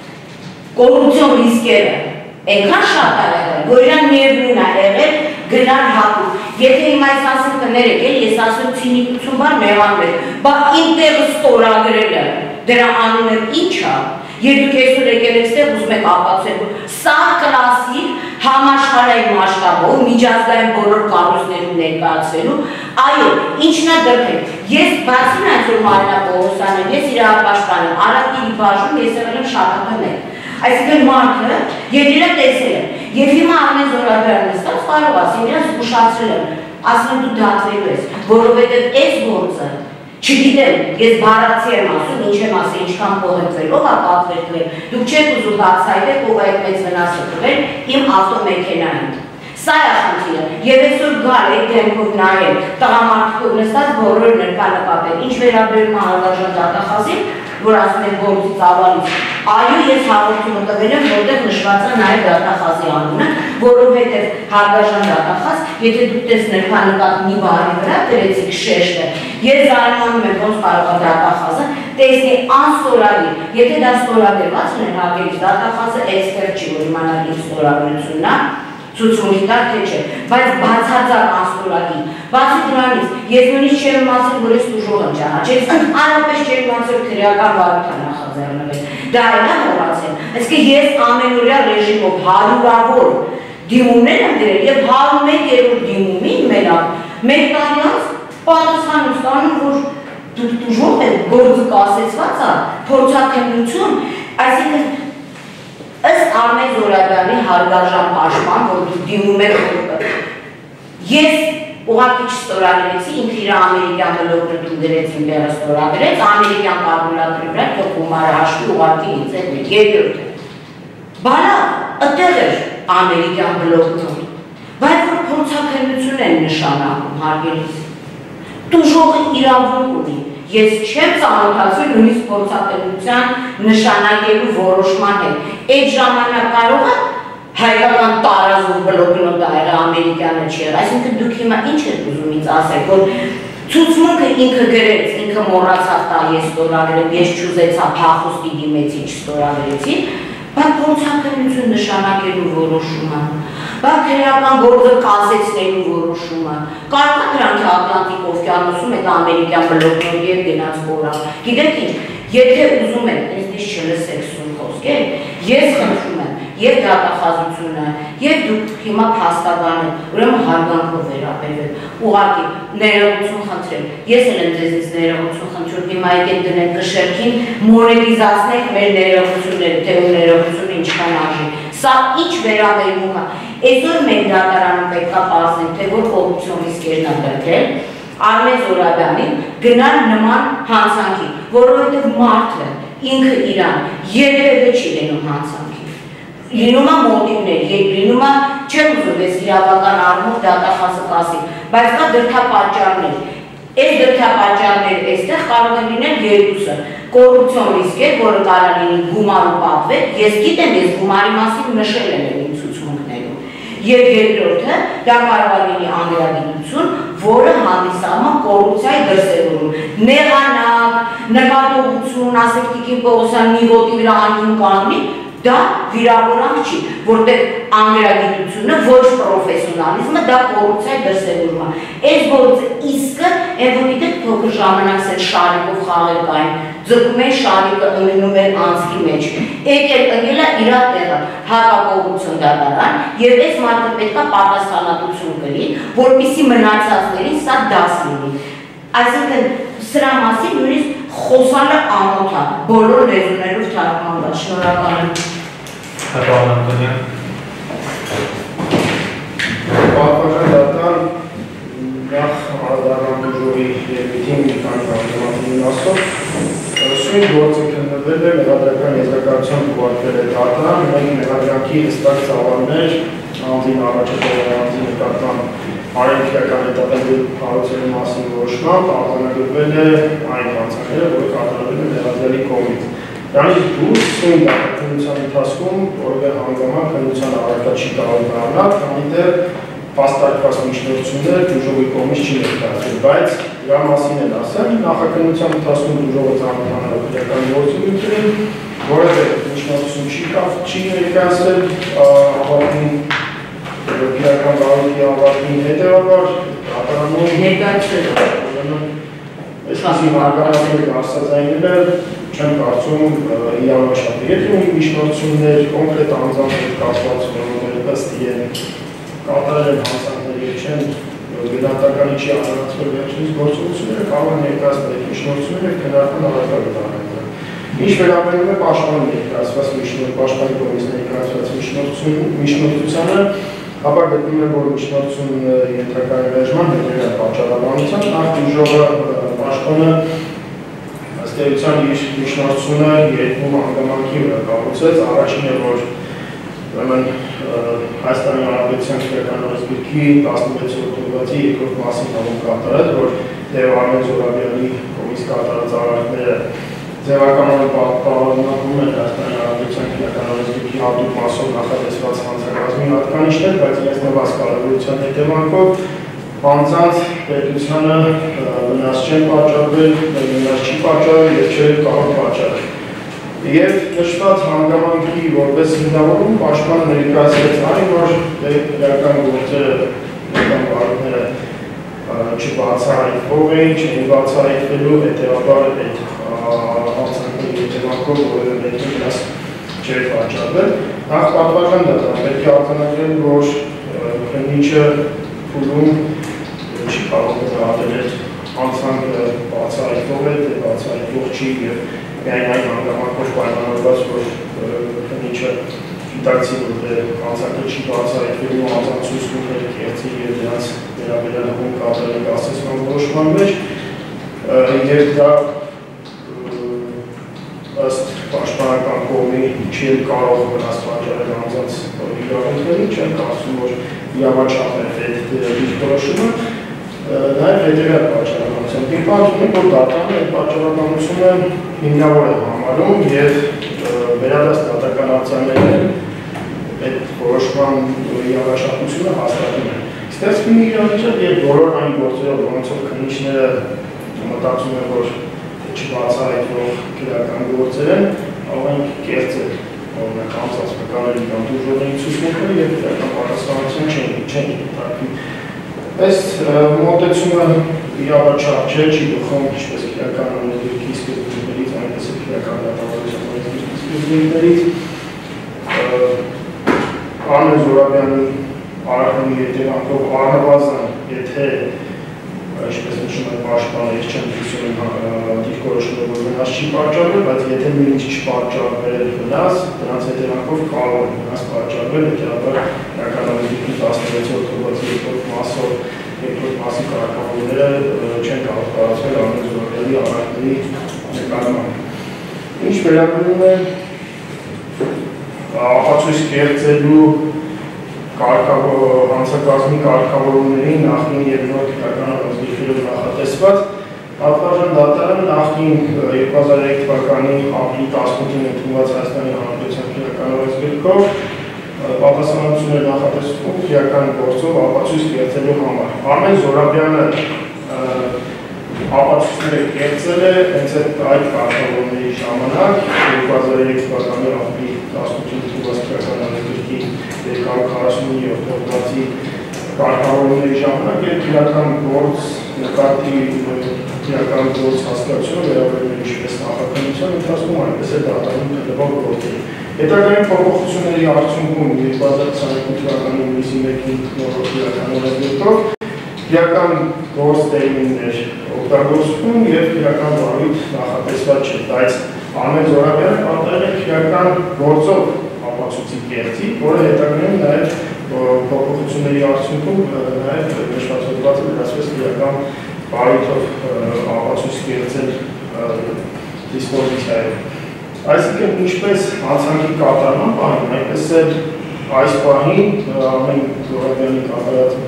կոռուպցիոն ռիսկերը այնքան շատ է եղել, որ իրան միևնույն է եղել գնալ հատուկ։ Եթե հիմա այս ասում կներեք, ես ասում ցինիկություն բան մեղանում եք, բա իմ տեղը ստորագրել է, դրա անունը ինչ է։ Եվ դուք այսօր եկել եք ստեղ ուզում եք ապացուցել, սա կլասիկ համաշխարհային մասշտաբով միջազգային բոլոր կառույցներում ներկայացվելու, այո, ինչն է դրդել։ Ես բացի նրանից, որ Մարինա Պողոսյան եմ, ես իրավապաշտպան եմ, Արաքիլի բաժնում ես եղել եմ շաբաթը մեկ։ Այսինքն մարդը եւ իրը տեսել եմ։ Եվ հիմա Արմեն Զոհրաբյանը նստած կարող ասի, իրեն զգուշացրել եմ, ասում եմ դու դատվելու ես, որովհետեւ այս գործը Չգիտեմ, ես բառացի եմ ասում, ինչ եմ ասի, ինչքան փոխվելով, ապատվել։ Դուք չեք ուզում բացահայտել, ով այդ մեծ վնասը տվել իմ ավտոմեքենային։ Սա է խնդիրը։ Եվ այսօր գալ այդ դեմքով նայել, տղամարդկով նստած բոլորը նկատել։ Ինչ վերաբերում է Հարգարժան դատախազին, որ ասում են գործից ավալից, այո, ես հաղորդումը տվել եմ, որտեղ նշված է նաև դատախազի անունը, որովհետև Հարգարժան դատախազ, եթե դուք տեսնեք նկատ մի բառի վրա դրեցիք շեշտը, ես զարմանում եմ ոնց կարող է դատախազը տեսնի անստորագիր, եթե դա ստորագրված ուներ հարգելի դատախազը էքսպերտ չի, որ իմանալ ինչ ստորագրությունն է, ցուցումի տակ թե չէ, բայց բացարձակ անստորագիր, բացի դրանից, ես նույնիսկ չեմ իմացել, որ ես տուժող եմ ճանաչել, ընդհանրապես չեմ իմացել քրեական վարույթ նախաձեռնվել, դա էլ եմ մոռացել, այսինքն ես ամենօրյա ռեժիմով հարյուրավոր դիմումներ եմ դրել եւ հարյուրմեկերորդ դիմումին մենակ մեկ տարի անց պատասխան եմ ստանում, որ դուք տուժող եք, գործը կասեցված է, փորձաքննություն, այսինքն ըստ Արմեն Զոհրաբյանի հարգարժան պաշտպան, որ դուք դիմում եք, ես ուղղակի չստորագրեցի, ինքը իր ամերիկյան բլոգներում դրեց, ինքերը ստորագրեց, ամերիկյան կալկուլյատորի վրա թող գումարը հաշվի ուղղակի ինձ հետ մեկ երկրորդը։ Բանա, այդտեղ էր ամերիկյան բլոգներում, բայց որ փորձաքննություն են նշանակում, հարգելիս, տուժողը իրավունք ունի, ես չեմ ծանոթացել նույնիսկ փորձաքննության նշանակելու որոշման հետ, այդ ժամանակ կարող է հայկական տարազով բլոգնոտ այլ ամերիկյանը չի եղել, այսինքն դուք հիմա ինչ եք ուզում ինձ ասել, որ ցուցմունքը ինքը գրեց, ինքը մոռացավ տա ես ստորագրեմ, ես չուզեցա փախուստի դիմեցի, չստորագրեցի, բայց փորձաքննություն նշանակելու որոշումը, բայց քրեական գործը կասեցնելու որոշումը, կարող է դրանք Ատլանտիկ օվկիանոսում այդ ամերիկյան բլոգների հետ գնաց կորա, գիտեք ինչ, եթե ուզում եք ինձնից չլսեք սուն խոսքեր, ես խնդրում եմ եւ դատախազությունը, եւ դուք հիմա փաստաբան եք, ուրեմն հարգանքով վերաբերվել, ուղղակի ներողություն խնդրեմ, ես էլ եմ ձեզից ներողություն խնդրում, հիմա եկեք դնենք կշերքին, մոնետիզացնենք մեր ներողությունները, թե ու ներողությունը ինչքան արժի, սա ինչ վերաբերում է, այսօր մենք դատարանում պետք է պարզենք, թե որ կոռուպցիոն ռիսկերն է դրել, Արմեն Զոհրաբյանին գնալ նման հանցանքի, որովհետև մարդը ինքը իրան երբևէ չի լինում հանցանքի, լինում է մոտիվներ, լինում է չեմ ուզում ես իրավական առումով դատախազը կասի, բայց կա դրդապատճառներ, այս դրդապատճառները այստեղ կարող են լինել երկուսը, կոռուպցիոն ռիսկեր, որը կարող լինի գումար ու պատվեր, ես գիտեմ, ես գումարի մասին նշել եմ իմ ցուցմունքներում, եւ երկրորդը դա կարող է լինի անգրագիտություն, որը հանդիսանում է կոռուպցիայի դրսևորում, նեղանակ, նկատողություն, ասեք Տիկին Պողոսյան մի ոտի վրա անկյուն կանգնի, դա վիրավորանք չի, որտեղ անգրագիտությունը, ոչ պրոֆեսիոնալիզմը, դա կոռուպցիայի դրսևորում է։ Այս գործը իսկը, եւ որ գիտեք փոքր ժամանակ սեն շարիկով խաղեր կային, ձգում են շարիկը ընկնում էր անցքի մեջ։ Եկել ընկել է իր տեղը, հակակոռուպցիոն դատարան, եւ այս մարդը պետք է պատասխանատվություն կրի, որպեսզի մնացածներին սա դաս լինի։ Այսինքն սրա մասին նույնիսկ խոսալը ամոթ է, բոլոր լեզուներով թարգմանված, շնորհակալ եմ։ Հատուան Անտոնյան։ Պատվական դատան նախ անդառնան դժողի երբիթին մի քանի պատմվածին ասով, սույն գործը քննվել է մեղադրական եզրակացության ուղարկվել է դատարան, մենք մեղադրանքի հստակ ծավալներ անձին առաջատար անձի նկատմամբ արենքիական հետապնդել հարուցելու մասին որոշմամբ արձանագրվել է այն հանցանքները, որը կատարվել է մեղադրյալի կողմից։ Դրանից դուրս սույն դատաքննության ընթացքում որևէ հանգամանք քննության առարկա չի կարող դառնալ, քանի դեռ փաստարկված միջնորդություններ դժողի կողմից չի ներկայացվել, բայց դրա մասին էլ ասեմ, նախաքննության ընթացքում դժողը ծանոթանալ է քրեական գործունեությունին, որևէ միջնորդություն չի ներկայացվել ավարտին քրեական վարույթի ավարտին հետևաբար դատարանում ներկայացվել այսպիսի հանգամանքներ արձանագրել չեմ կարծում իրավաչափի հետ ունի միջնորդություններ, կոնկրետ անձանց հետ կապված որոնք ըստ իրեն կատարել են հանցանքներ եւ չեն գնահատականի չի առանցվել վերջինիս գործողությունները կարող են ներկայացնել այդ միջնորդությունները եւ քննարկման առարկա դառնալ։ Ինչ վերաբերում է պաշտպանի ներկայացված միջնորդ պաշտպանի կողմից ներկայացված միջնորդությանը, ապա գտնում եմ, որ միջնորդությունը ենթակայ մերժման հետևյալ պատճառաբանությամբ նախ դժողը պաշտպանը ըստ էության իր միջնորդությունը երկու հանգամանքի վրա կառուցեց, առաջինը որ ուրեմն Հայաստանի Հանրապետության քրեական օրենսգրքի տասնվեցերորդ հոդվածի երկրորդ մասին համոզում կատարել, որ Տեր Արմեն Զոհրաբյանի կողմից կատարած արարքները ձևականորեն պահպանվում են Հայաստանի Հանրապետության քրեական օրենսգրքի հատուկ մասով նախատեսված հանցագործի հատկանիշներ, բայց իրենց նվազ կարևորության հետևանքով անձանց պետությանը վնաս չեն պատճառել, վնաս չի պատճառել եւ չէ կարող պատճառել։ Եվ նշված հանգամանքի որպես հիմնավորում պաշտպանը ներկայացրեց այն, որ իրական գործերը իրական բարոյները չբացահայտվող էին, չէին բացահայտվելու, հետևաբար այդ հանցանքների հետևանքով որևէ մեկի վնաս չէր պատճառվել։ Նախ պատվարժան դատան պետք է արձանագրել, որ քննիչը փուլում չի կարող գնահատել այդ հանցանքը բացահայտվող է, թե բացահայտվող չի եւ միայն այն հանգամանքով պայմանավորված, որ քննիչը գիտակցի, որ հանցանքը չի բացահայտվելու անձանց ուսումները կեղծի եւ դրանց վերաբերյալ հում կատարել ասեցման որոշման մեջ եւ դա ըստ պաշտպանական կողմի չի կարող վնաս պատճառել անձանց իրավունքներին, չեմ կարծում, որ իրավաչափ է այդ դիրքորոշումը, նաև հետևյալ պատճառաբանությամբ։ Իմ պատմում է, որ դատանը այդ պատճառաբանությունը հիմնավոր է համարում եւ վերադարձ դատական արձաններն այդ որոշման իրավաչափությունը հաստատում են։ Ստեղծվում է իրավիճակ, երբ բոլոր այն գործերով, որոնցով քննիչները մտածում են, որ չբացահայտվող քրեական գործեր են, կարող են կեղծել, օրինակ անձանց վկաների կամ դժողների ցուցմունքը եւ քրեական պատասխանատվություն չեն ենթարկվի։ Այս մոտեցումը իրավաչափ չէ, չի բխում ինչպես քրեական օրենսգրքի սկզբունքներից, այնպես էլ քրեական դատավարության օրենսգրքի սկզբունքներից։ Արմեն Զոհրաբյանի արարքների հետևանքով առնվազն, եթե ինչպես նշում է պաշտպանը, ես չեմ դրսում դիրքորոշումը, որ վնաս չի պատճառվել, բայց եթե նույնիսկ չպատճառվել վնաս, դրանց հետևանքով կարող է վնաս պատճառվել, հետևաբար քրեական օրենսգրքի տասնվեցերորդ հոդվածի երկրորդ մասով երկրորդ մասի կարգավորումները չեն կարող տարածվել Արմեն Զոհրաբյանի արարքների նկատմամբ։ Ինչ վերաբերում է ապացույց կեղծելու հանցագործի կարգավորումների նախին եւ նոր քրեական օրենսգրքերով նախատեսված պատվարժան դատարանը նախին երկու հազար երեք թվականի ապրիլի տասնութին ընդունված Հայաստանի Հանրապետության քրեական օրենսգրքով պատասխանատվություն է նախատեսվում քրեական գործով ապացույց կեղծելու համար։ Արմեն Զոհրաբյանը ապացույցները կեղծել է հենց այդ կարգավորումների ժամանակ երկու հազար երեք թվականի ապրիլի տասնութին ընդունված քրեական օրենսգրքի երկու հարյուր քառասունյոթ հոդվածի կարգավորումների ժամանակ երբ քրեական գործ նկատի քրեական գործ հասկացությունը վերաբերում է ինչպես նախաքննության ընթացքում, այնպես էլ դատարանում քննվող գործերի։ Հետագայում փոփոխությունների արդյունքում երկու հազար քսաներկու թվականի հունիսի մեկին նոր քրեական օրենսգրքով քրեական գործ տերմիններ օգտագործվում եւ քրեական վարույթ նախատեսված չէ, բայց Արմեն Զոհրաբյանը կատարել է քրեական գործով ապացույցի կեղծի, որը հետագայում նաև փոփոխությունների արդյունքում նաև նշված հոդվածը վերածվեց քրեական վարույթով ապացույց կեղծել դիսպոզիցիայով։ Այսինքն ինչպես հանցանքի կատարման պահին, այնպես էլ այս պահին Արմեն Զոհրաբյանի կատարած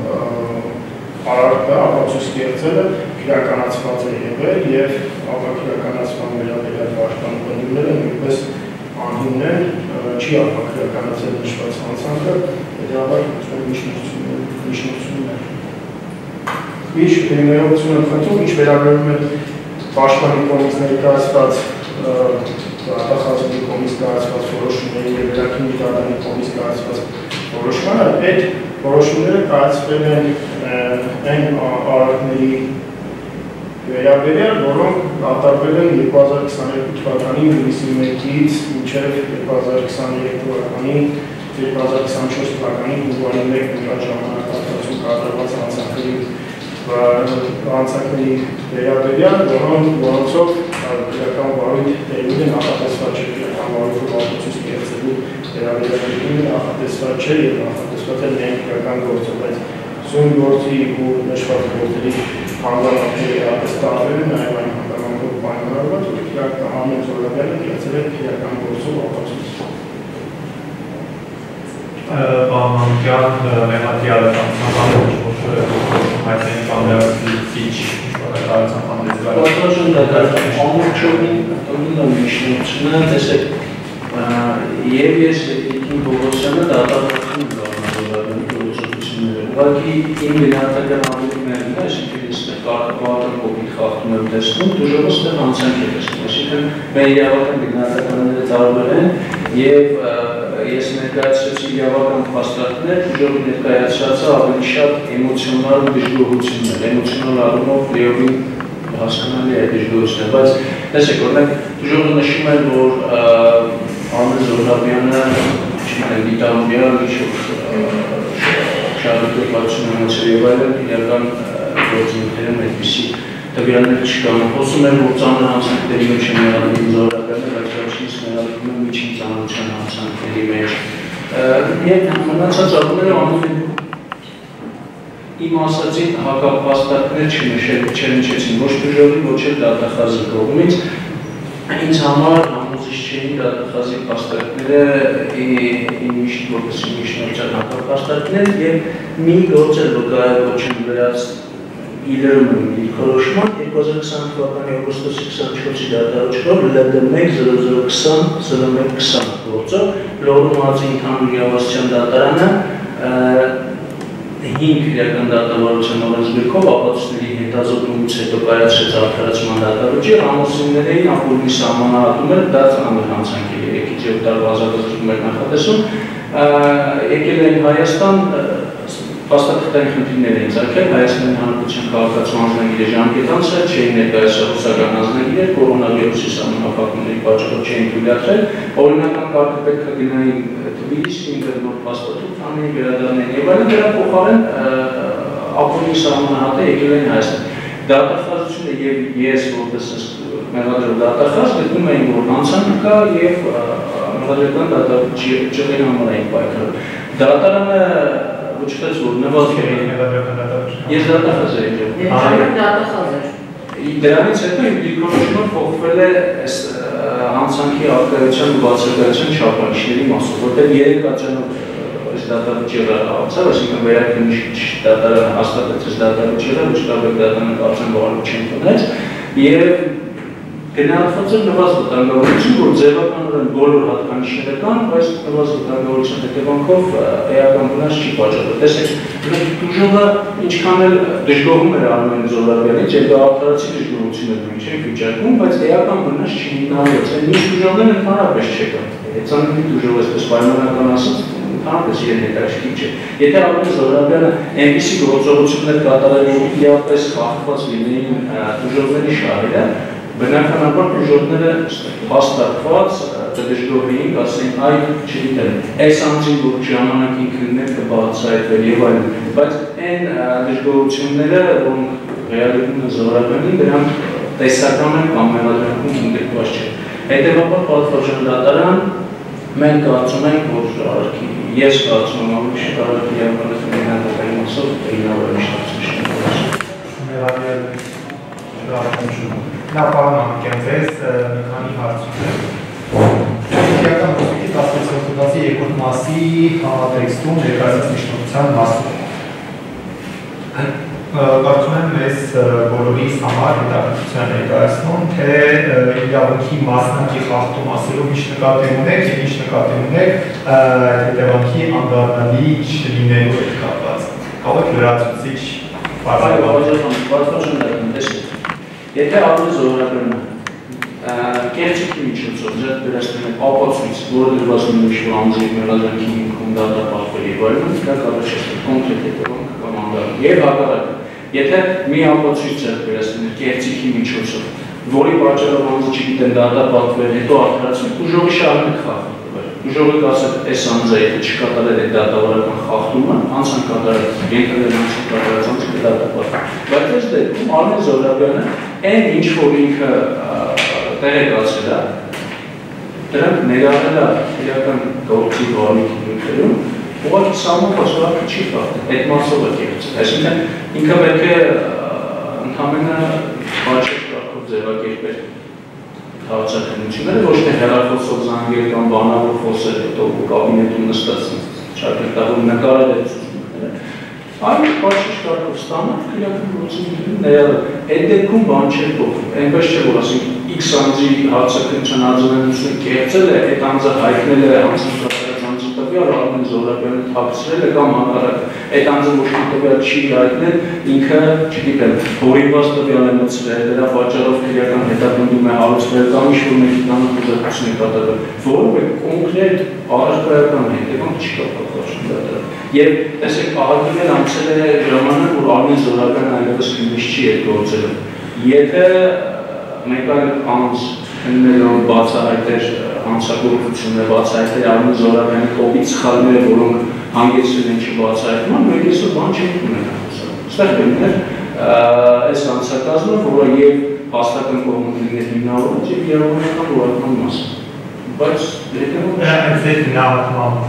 արարքը ապացույց կեղծելը քրեականացված է եղել եւ ապա քրեականացման վերաբերյալ պաշտպանի բնույթները նույնպես անհիմն են, չի ապա քրեականացել նշված հանցանքը, հետեւաբար միջնորդությունն է։ Ինչ ներողություն եմ խնդրում, ինչ վերաբերում է պաշտպանի կողմից ներկայացված դատախազի կողմից կայացված որոշումների եւ վերաքննի դատարանի կողմից կայացված որոշմանը, այդ որոշումները կայացվել են այն արարքների վերաբերյալ, որոնք կատարվել են երկու հազար քսաներկու թվականի հունիսի մեկից մինչև երկու հազար քսաներեք թվականի երկու հազար քսանչորս թվականի հունվարի մեկն ընկած ժամանակահատվածում կատարված հանցանքների հանցանքների վերաբերյալ, որոնցով քրեական վարույթ տերմինը նախատեսված չէ, քրեական վարույթով ապացույց կեղծելու վերաբերյալ տերմինը նախատեսված չէ եւ նախատեսված է միայն քրեական գործով, բայց սույն գործի ու նշված գործերի հանգամանքների արտստարվել են նաև այն հանգամանքով պայմանավորված, որ իրական Արմեն Զոհրաբյանը կայացել է քրեական գործով ապացույց։ Պարմանքյան մեղադրյալը կանցնական ոչ հայտնի կամերացիչ շնորհակալության հանդեսվայր։ Պատրաստում դատարկ ամուրջովին տոնին միջնությունը տեսեք և ես իմ բողոսյանը դատարակություն գարնավորարանի գործողությունները։ Ուղղակի իմ գնահատական ավելի մերն է, այսինքն ես կարգավարական կոպիտ խախտում եմ տեսնում, դժողը ստեղ անցանք է տեսնում, այսինքն մեր իրավական գնահատականները տարբեր են և ես ներկայացրեցի իրավական փաստարկներ, դժողը ներկայացրածը ավելի շատ էմոցիոնալ դժգոհություններ, էմոցիոնալ առումով լիովին հասկանալի է դժգոհություններ, բայց տեսեք, օրինակ դժողը նշում էր, որ Արմեն Զոհրաբյանը դիտարումյալ շարունակություն ունեցել և այլն իրական գործունեություններում այդպիսի տվյալներ չկան։ Խոսում էր, որ ծանր հանցանքների մեջ է մեղադրում Զոհրաբյանը, բայց վերջինիս մեղադրում է միջին ծանրության հանցանքների մեջ։ Եվ մնացած առումները ամեն իմ ասածին հակապաստարկներ չնչեցին ոչ դժողի, ոչ էլ դատախազի կողմից։ Ինձ համար համոզիչ չէին դատախազի պաստարկները միշտ որպես միջնորդության հակապաստարկներ և մի գործ էր, որ կարևոր չեմ գրած իլերում եմ իր քորոշման երկու հազար քսան թվականի օգոստոսի քսանչորսի դատարաններով Լ Դ մեկ զրո զրո քսան զրո մեկ քսան գործը Լոռու մարզի ընդհանուր իրավասության դատարանը հինգ իրական դատավարության օրենսգրքով ապացույցների հետազոտումից հետո կայացրեց արդարացման դատավճիռ, ամուսիններին ապօրինի սահմանահատում էր, դա ծանր հանցանք է երեքից յոթ տարվա ազատազրկում էր նախատեսում, եկել էին Հայաստան, փաստաթղթային խնդիրներ էին ծագել, Հայաստանի Հանրապետության քաղաքացու անձնագիրը ժամկետանց էր, չէին ներկայացրել ռուսական անձնագիրեր, կորոնավիրուսի սահմանափակումների պատճառով չէին թույլատրել, օրինական կարգը պետք է գնային Թբիլիսի, ինքնուրույն փաստաթուղթ անեն, վերադառնային եւ այլն, դրա փոխարեն ապօրինի սահմանահատը եկել էին Հայաստան։ Դատախազությունը եւ ես որպես մեղադրող դատախազ գտնում էին, որ անցանք կա եւ մեղադրական դատավճիռի համար էին պայքարում։ Դատարանը Ոչպես որ նվազ էին մեղադրական դատավճիռ։ Ես դատախազ էի ջրում։ Ես դատախազ էր։ Դրանից հետո իմ դիրքորոշումը փոխվել է հանցանքի արկայության ու բացակայության չափանիշների մասով, որտեղ երեք պատճառով այս դատավճիռը ավարտավ, այսինքն վերաքննիչ դատարանը հաստատեց այս դատավճիռը, ոչ տարբեր դատարանը կարծեմ բավարար չեն տոնեց, եւ գնահատված էր նվազ վտանգավորություն, որ ձևականորեն բոլոր հատկանիշները կան, բայց նվազ վտանգավորության հետևանքով էական վնաս չի պատճառել։ Տեսեք, դժողը ինչքան էլ դժգոհում էր Արմեն Զոհրաբյանից, եւ դա արդարացի դժգոհություն էր դուրս չենք վիճակում, բայց էական վնաս չի հիմնավորված։ Այն մյուս դժողներն ընդհանրապես չեկան։ Հեծանքի դժողը այսպես պայմանական ասած ընդհանրապես իրեն հետաքրքիր չէ։ Եթե Արմեն Զոհրաբյանը այնպիսի գործողություններ կատարել, որ իրապես խախտված լինեին դժողների շահերը, բնականաբար դժողները հաստատված դժգոհին ասեն այ չգիտեմ, այս անձին որ ժամանակին քննել կբացահայտվեր եւ այլն, բայց այն դժգոհությունները, որոնք ռեալիզմում են Զոհրաբյանին, դրանք տեսական են կամ մեղադրանքում ընդգրկված չեն։ Հետևաբար պատվարժան դատարան մենք կարծում ենք, որ ես կարծում եմ ավելի շատ արարքի իրականացման հանդիպային մասով իննավոր մշտացություն։ Նա պարմանքեն ձեզ մի քանի հարցուներ։ Իրական ուսուցիչի տասնութ հոդվածի երկրորդ մասի համատեքստում ներկայացած միջնորդության մասում։ Կարծում եմ մեզ բոլորիս համար հետաքրքրության ներկայացնում, թե իրավունքի մասնակի խախտում ասելով ինչ նկատի ունեք եւ ինչ նկատի ունեք հետևանքի անդառնալի չլինելու հետ կապված։ Կարող եք լրացուցիչ բարձրացնել։ Եթե Արմեն Զոհրաբյանը կեղծիքի միջոցով ձեռք բերել է ապացույց, որը դրված է ինչ-որ անձի մեղադրանքի հիմքում դատապարտվել եւ այլն, դա կարող է կոնկրետ հետևանք կամ անդառնալ։ Եվ հակառակը, եթե մի ապացույց ձեռք բերել կեղծիքի միջոցով, որի պատճառով անձը չգիտեն դատապարտվել, հետո արդարացնել, դժողի շահը կխախտի։ Դժողը կասել, այս անձը եթե չկատարել է դատավարական խախտումը, անձն կատարել ենթադրել անձը կատարած անձը կդատապարտվի։ Բայց այս դեպքում Արմեն Զոհրաբյանը այն ինչ որ ինքը տեղեկացրել է, դրանք ներառել է իրական գործի վարմունքի նյութերում, ուղղակի սահմանված վարքը չի խախտել, այդ մասով է կեղծել։ Այսինքն ինքը պետք է ընդհանրապես բաժի կարգով ձևակերպել քաղաքացիությունները, ոչ թե հեռախոսով զանգել կամ բանավոր խոսել, հետո կաբինետում նստած շարքերտավոր նկարել այդ ցուցումները, այլ բաժի կարգով ստանալ քրեական գործունեություն ներառել։ Այդ դեպքում բան չէր փոխվում։ Այնպես չէ, որ ասենք X անձի հարցակրթության արձանագրությունը կեղծել է, այդ անձը հայտնել է հանցանքային տվյալ Արմեն Զոհրաբյանը թաքցրել է կամ հակառակը, այդ անձը ոչ մի տվյալ չի հայտնել, ինքը, չգիտեմ, հորինված տվյալ է մտցրել, դրա պատճառով քրեական հետապնդում է հարուցվել կամ ինչ-որ մեկի տանը խոզակցություն է կատարվել, որովհետև կոնկրետ առարկայական հետևանք չի կապակցվում դրա։ Եվ տեսեք, ահագին անցել է ժամանակ, որ Արմեն Զոհրաբյանը այլևս քննիչ չի երկրորդ։ Եթե մեկ այլ անձ քննելով բացահայտեր հանցագործությունը, բացահայտել Արմեն Զոհրաբյանի կողմից սխալները, որոնք հանգեցրել են չբացահայտման, մենք այսօր բան չենք ունենա։ Այստեղ բերներ այս հանցակազմը, որը եւ հաստատական կողմունքների հիմնավորված եւ իրավունական որակման մասը։ Բայց այս հիմնավորման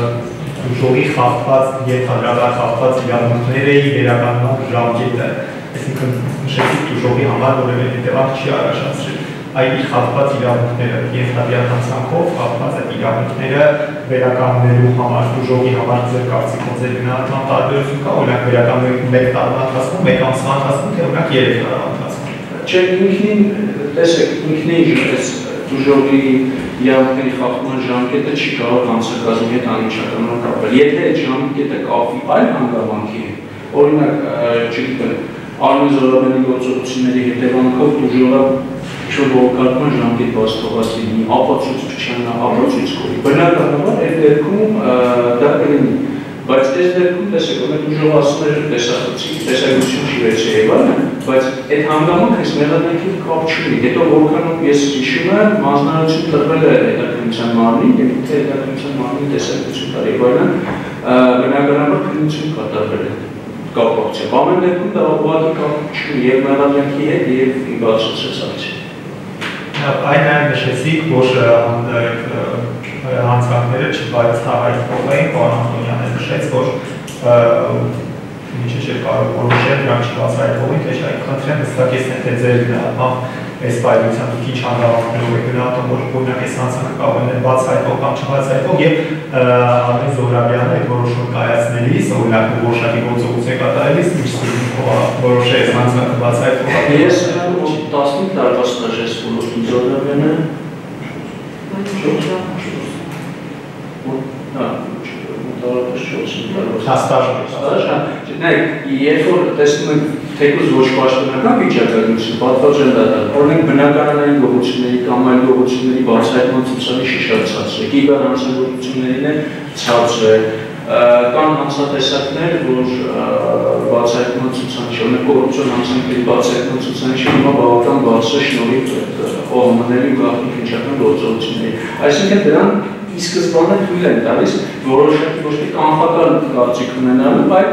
ուժովի խախտված եւ հադրական խախտված իրավունքները իրականացնող ժամկետը, այսինքն նշեցիք ուժովի համար որևէ հետևանք չի առաջացրել։ Այդ խախտված իրավունքները ենթադրյալ հանցանքով խախտված այդ իրավունքները վերականգնելու համար ուժովի համար ձեր կարծիքով ձեր գնահատման տարբերություն կա, օրինակ վերականգնելու մեկ տարվա ընթացքում, մեկ ամսվա ընթացքում, թե օրինակ երեք տարվա ընթացքում։ Չէ, ինքնին, տեսեք, ինքնին այս ուժովի իրավունքների խախտման ժամկետը չի կարող հանցակազմի հետ անմիջականորեն կապել։ Եթե այդ ժամկետը կապվի այլ հանգամանքի հետ, օրինակ, չգիտեմ, Արմեն Զոհրաբյանի գործողությունների հետևանքով ուժովը ինչ-որ ողկարգման ժամկետ բաց թողած լինի, ապացույց փչանա, ապացույց կողի։ Բնականաբար այդ դեպքում դա կլինի, բայց այս դեպքում տեսեք, որ այդ ուժով ասում էր տեսակցություն չի վերցրել եւ այլն, բայց այդ հանգամանքը այս մեղադրանքի կապ չունի։ Հետո որքանով ես հիշում եմ, մասնարարություն տրվել է հետաքննության մարմնին, եւ թե հետաքննության մարմնի տեսակցություն տալ եւ այլն, բնականաբար քննություն կատարվել է կապակցությամբ։ Ամեն դեպքում դա ուղղակի կապ չունի եւ մեղադրանքի հետ եւ բացուցած։ Այն նաև նշեցիք, որ հանցանքները չբացահայտվող էին, պարոն Անտոնյանը նշեց, որ ինչը չէր կարող որոշել, դրանք չբացահայտվող էին, թե չէ, խնդրեմ հստակեցնել, թե ձեր գնահատմամբ այս պայմանությամբ դուք ինչ հանգամանքներով եք գնահատում, որ օրինակ այս հանցանքը կարող է բացահայտվող կամ չբացահայտվող եւ Արմեն Զոհրաբյանը այդ որոշումը կայացնելիս, օրինակ որոշակի գործողություն կատարելիս, ինչ սկզբունքով որոշել այս հանցանքը բացահայտվող։ Ես տասնհինգ տարվա ստաժ ես ոլորտում Զոհրաբյանը երբ որ տեսնում ենք թեկուզ ոչ պաշտոնական վիճակագրություն, պատվաճեն դատալ, օրինակ բնականանային գողությունների կամ այլ գողությունների բացահայտման ցուցանիշը շատ ցածր է, կիբերհանցագործություններին է ցածր է, կան հանցատեսակներ, որ բացահայտման ցուցանիշը, օրինակ կոռուպցիոն հանցանքների բացահայտման ցուցանիշը հիմա բավական բարձր է շնորհիվ օ հ մ-ների ու գաղտնի քննչական գործողությունների։ Այսինքն դրան ի սկզբանե թույլ են տալիս որոշակի ոչ թե կանխական կարծիք ունենալու, բայց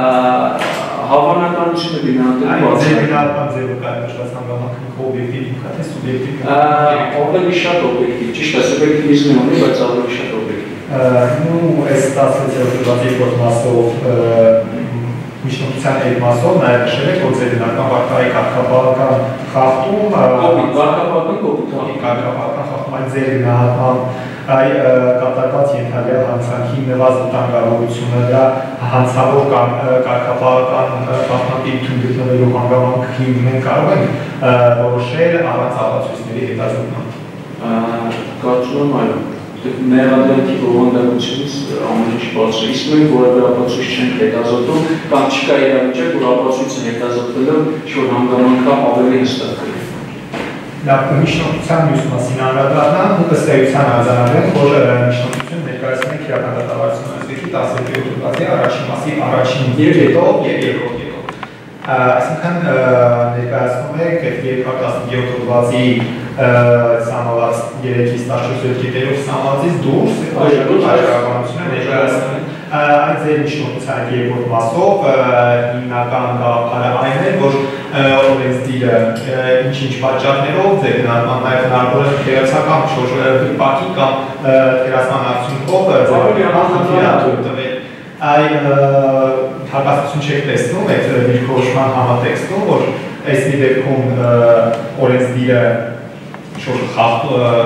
հավանականությունը գնահատելու բացահայտման ձևը կայացված հանգամանքը օբյեկտիվ ինքա թե սուբյեկտիվ։ Ավելի շատ օբյեկտիվ, ճիշտ է, սուբյեկտիվիզմ ունի, բայց ավելի շատ օբյեկտիվ։ Ну, այս տասնհինգ երկրորդ մասով միջնորդության այդ մասով նաև նշել եք, որ ձեր բնական վարկայի կարգապահական խախտում, կոպիտ, վարկապահական կոպիտ կարգապահական խախտում այդ ձեր գնահատմամբ այ կատարված ենթադրյալ հանցանքի նվազդ վտանգավորությունը դրա հանցավոր կամ կարգապահական խախտանքի գտնվելու հանգամանքի մենք կարող ենք որոշել առանց ապացույցների հետազոտման։ Կարծում եմ այո։ Մեղադրանքի բովանդակությունից ամեն ինչ բարձր է, իսկ մենք որևէ ապացույց չենք հետազոտում, կամ չկա իրավիճակ, որ ապացույցը հետազոտվելով ինչ-որ հանգամանքը ավելի հստակ կլինի։ Լավ, միջնորդության մյուս մասին անդրադառնամ, ըստ էության արձանագրենք, որ միջնորդությունը ներկայացնում է քրեական դատավարության ազգի տասներկու հոդվածի առաջին մասի առաջին կետով եւ երկրորդ կետով։ Այսինքն ներկայացնում է երկրորդ տասնյոթ հոդվածի սահմանված երեքից տասնչորս կետերով սահմանվածից դուրս աշխարհականությունը ներկայացնում է։ Այդ ձեր միջնորդության երկրորդ մասով հիմնական գաղափարը այն է, որ օրենսդիրը ինչ-ինչ պատճառներով ձեր գնահատման նաև հնարավոր է թերացական չոր վիպակի կամ թերացման արդյունքով ձևակերպման խնդիր տվել։ Այ հակասություն չեք տեսնում այդ դիրքորոշման համատեքստում, որ այս մի դեպքում օրենսդիրը խախտ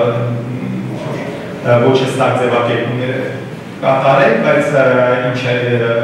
ոչ հստակ ձևակերպումներ կատարել, բայց ինչ է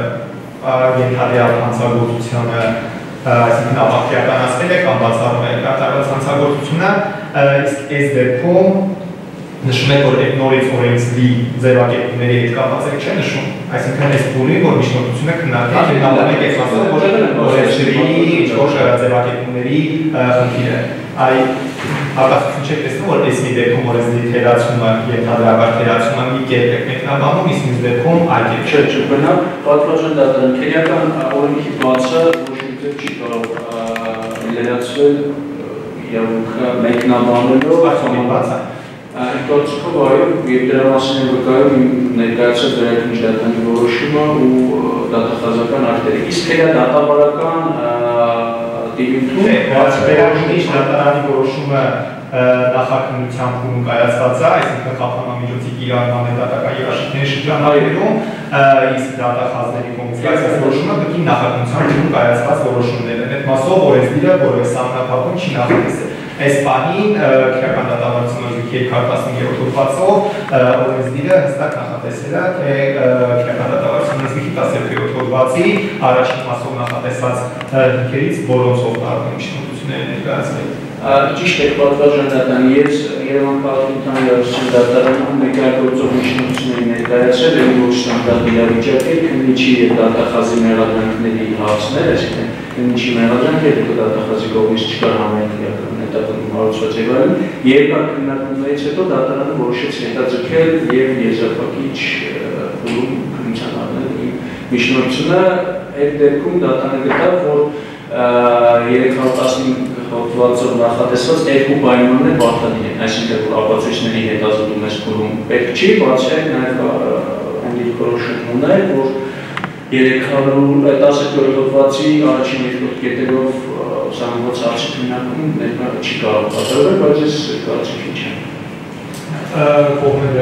ենթադրյալ հանցագործությունը, այսինքն ապահովականացվել է կամ բացառում է կատարված հանցագործությունը, իսկ այս դեպքում նշում է, որ այդ նորից օրենսդրի ձևակերպումների հետ կապված է չէ նշում, այսինքն այս բունի, որ միջնորդությունը քննարկել է նամակը կեսացել, որ օրենսդրի ինչ-որ ձևակերպումների խնդիրը։ Այ հակասություն չեք տեսնում, որ այս մի դեպքում օրենսդրի թերացումը, ենթադրաբար թերացումը մի կերպ է մեկնաբանում, իսկ մյուս դեպքում այլ կերպ։ Չէ, չէ, բնավ, պատվաճան դատարան, քերական օրենքի բացը ոչ մի ձև չի կարող լրացվել իրավունքը մեկնաբանելով բացը։ Գործիքով այո, և դրա մասին է վկայում իմ ներկայացած վերակնիչ դատարանի որոշումը ու դատախազական ակտերը։ Իսկ հետո դատավարական դիմություն վերակնիչ դատարանի որոշումը նախաքննության փուլում կայացված է, այսինքն խախտումամիջոցի կիրառման է դատական երաշխիքների շրջանակներում, իսկ դատախազների կողմից կայացված որոշումը կգին նախաքննության փուլում կայացված որոշումներ են։ Այդ մասով օրենսդիրը որևէ սահմանափակում չի նախատեսել։ Այս պահին քրեական դատավարությունը երկու հազար տասնիններորդ հոդվածով օրենսդիրը հստակ նախատեսել է, թե քրեական դատավարությունը տասներորդ հոդվածի առաջին մասով նախատեսված հիմքերից որոնցով կարող է միջնորդությունները ներկայացվել։ Ճիշտ է, պատվաճան դատարան, ես Երևան քաղաքի ընդհանրության դատարանում ներկայացող միջնորդությունների ներկայացրել եմ ոչ ստանդարտ իրավիճակ է, քննիչի և դատախազի մեղադրանքների հարցներ, այսինքն քննիչի մեղադրանքները դատախազի կողմից չկար համայնքական հետապնդում հարուցված եւ այլն, երկար քննարկումներից հետո դատարանը որոշեց հետաձգել եւ եզրափակիչ փուլում քննության առնել միջնորդությունը։ Այդ դեպքում դատարանը գտավ, որ երեք հազար տասնհինգ հոդվածով նախատեսված երկու պայմաններ պարտադիր են, այսինքն որ ապացույցների հետազոտում այս փուլում պետք չի, բացի այդ նաև դիրքորոշում ուներ, որ երեք հազար տասներորդ հոդվածի առաջին երկրորդ կետերով սահմանված հարցի քննարկում ներկա չի կարող կատարվել, բայց ես կարծիքի չեմ։ Կողմը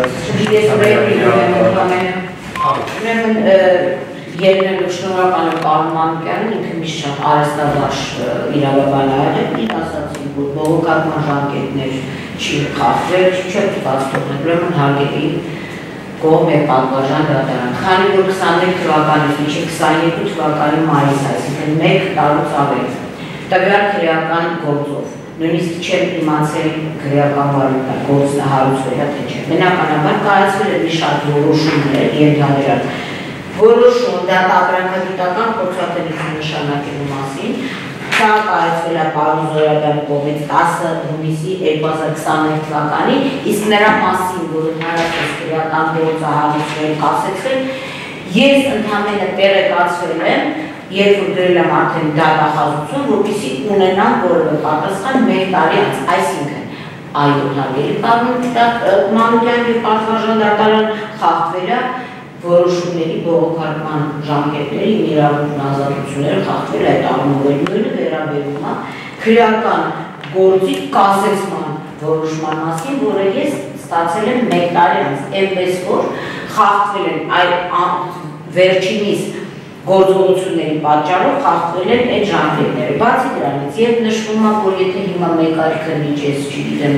Ելնելով շնորհակալ եմ պարոն Մանուկյանին, ինքը միշտ շատ արհեստավարժ իրավաբան ա եղել, իր ասացին, որ բողոքական ժամկետներ չի խախտվել, չի բաց թողնել, ուրեմն հարգելի կողմ է պատվաճան դատարան։ Քանի որ քսաներեք թվականից մինչև քսաներկու թվականի մայիս, այսինքն մեկ տարուց ավել, տվյալ քրեական գործով, նույնիսկ չեմ իմացել քրեական վարույթը գործը հարուցվել է թե չէ։ Բնականաբար կայացվել է մի շատ որոշումներ ենթադրյալ որոշում դատաբրանքագիտական փորձառության նշանակելու մասին, սա կայացվել է պարոն Զորաբյանի կողմից տասը հունիսի երկու հազար քսաներեք թվականին, իսկ նրա մասին, որ ընդհանրապես քրեական գործը հարուցվել, կասեցվել, ես ընդհանրապես տեղեկացվել եմ, երբ որ գրել եմ արդեն դատախազություն, որպեսզի ունենամ որևէ պատասխան մեկ տարի անց, այսինքն այո, հարգելի պարոն Մանուկյան եւ պատվաճան դատարան խախտվել է որոշումների բողոքարկման ժամկետների իրավունքն ազատությունները խախտվել այդ առումով նույնը վերաբերում է քրեական գործի կասեցման որոշման մասին, որը ես ստացել եմ մեկ տարի անց, այնպես որ խախտվել են այդ վերջինիս գործողությունների պատճառով խախտվել են այդ ժամկետները։ Բացի դրանից, երբ նշվում է, որ եթե հիմա մեկ այլ քննիչ ես, չգիտեմ,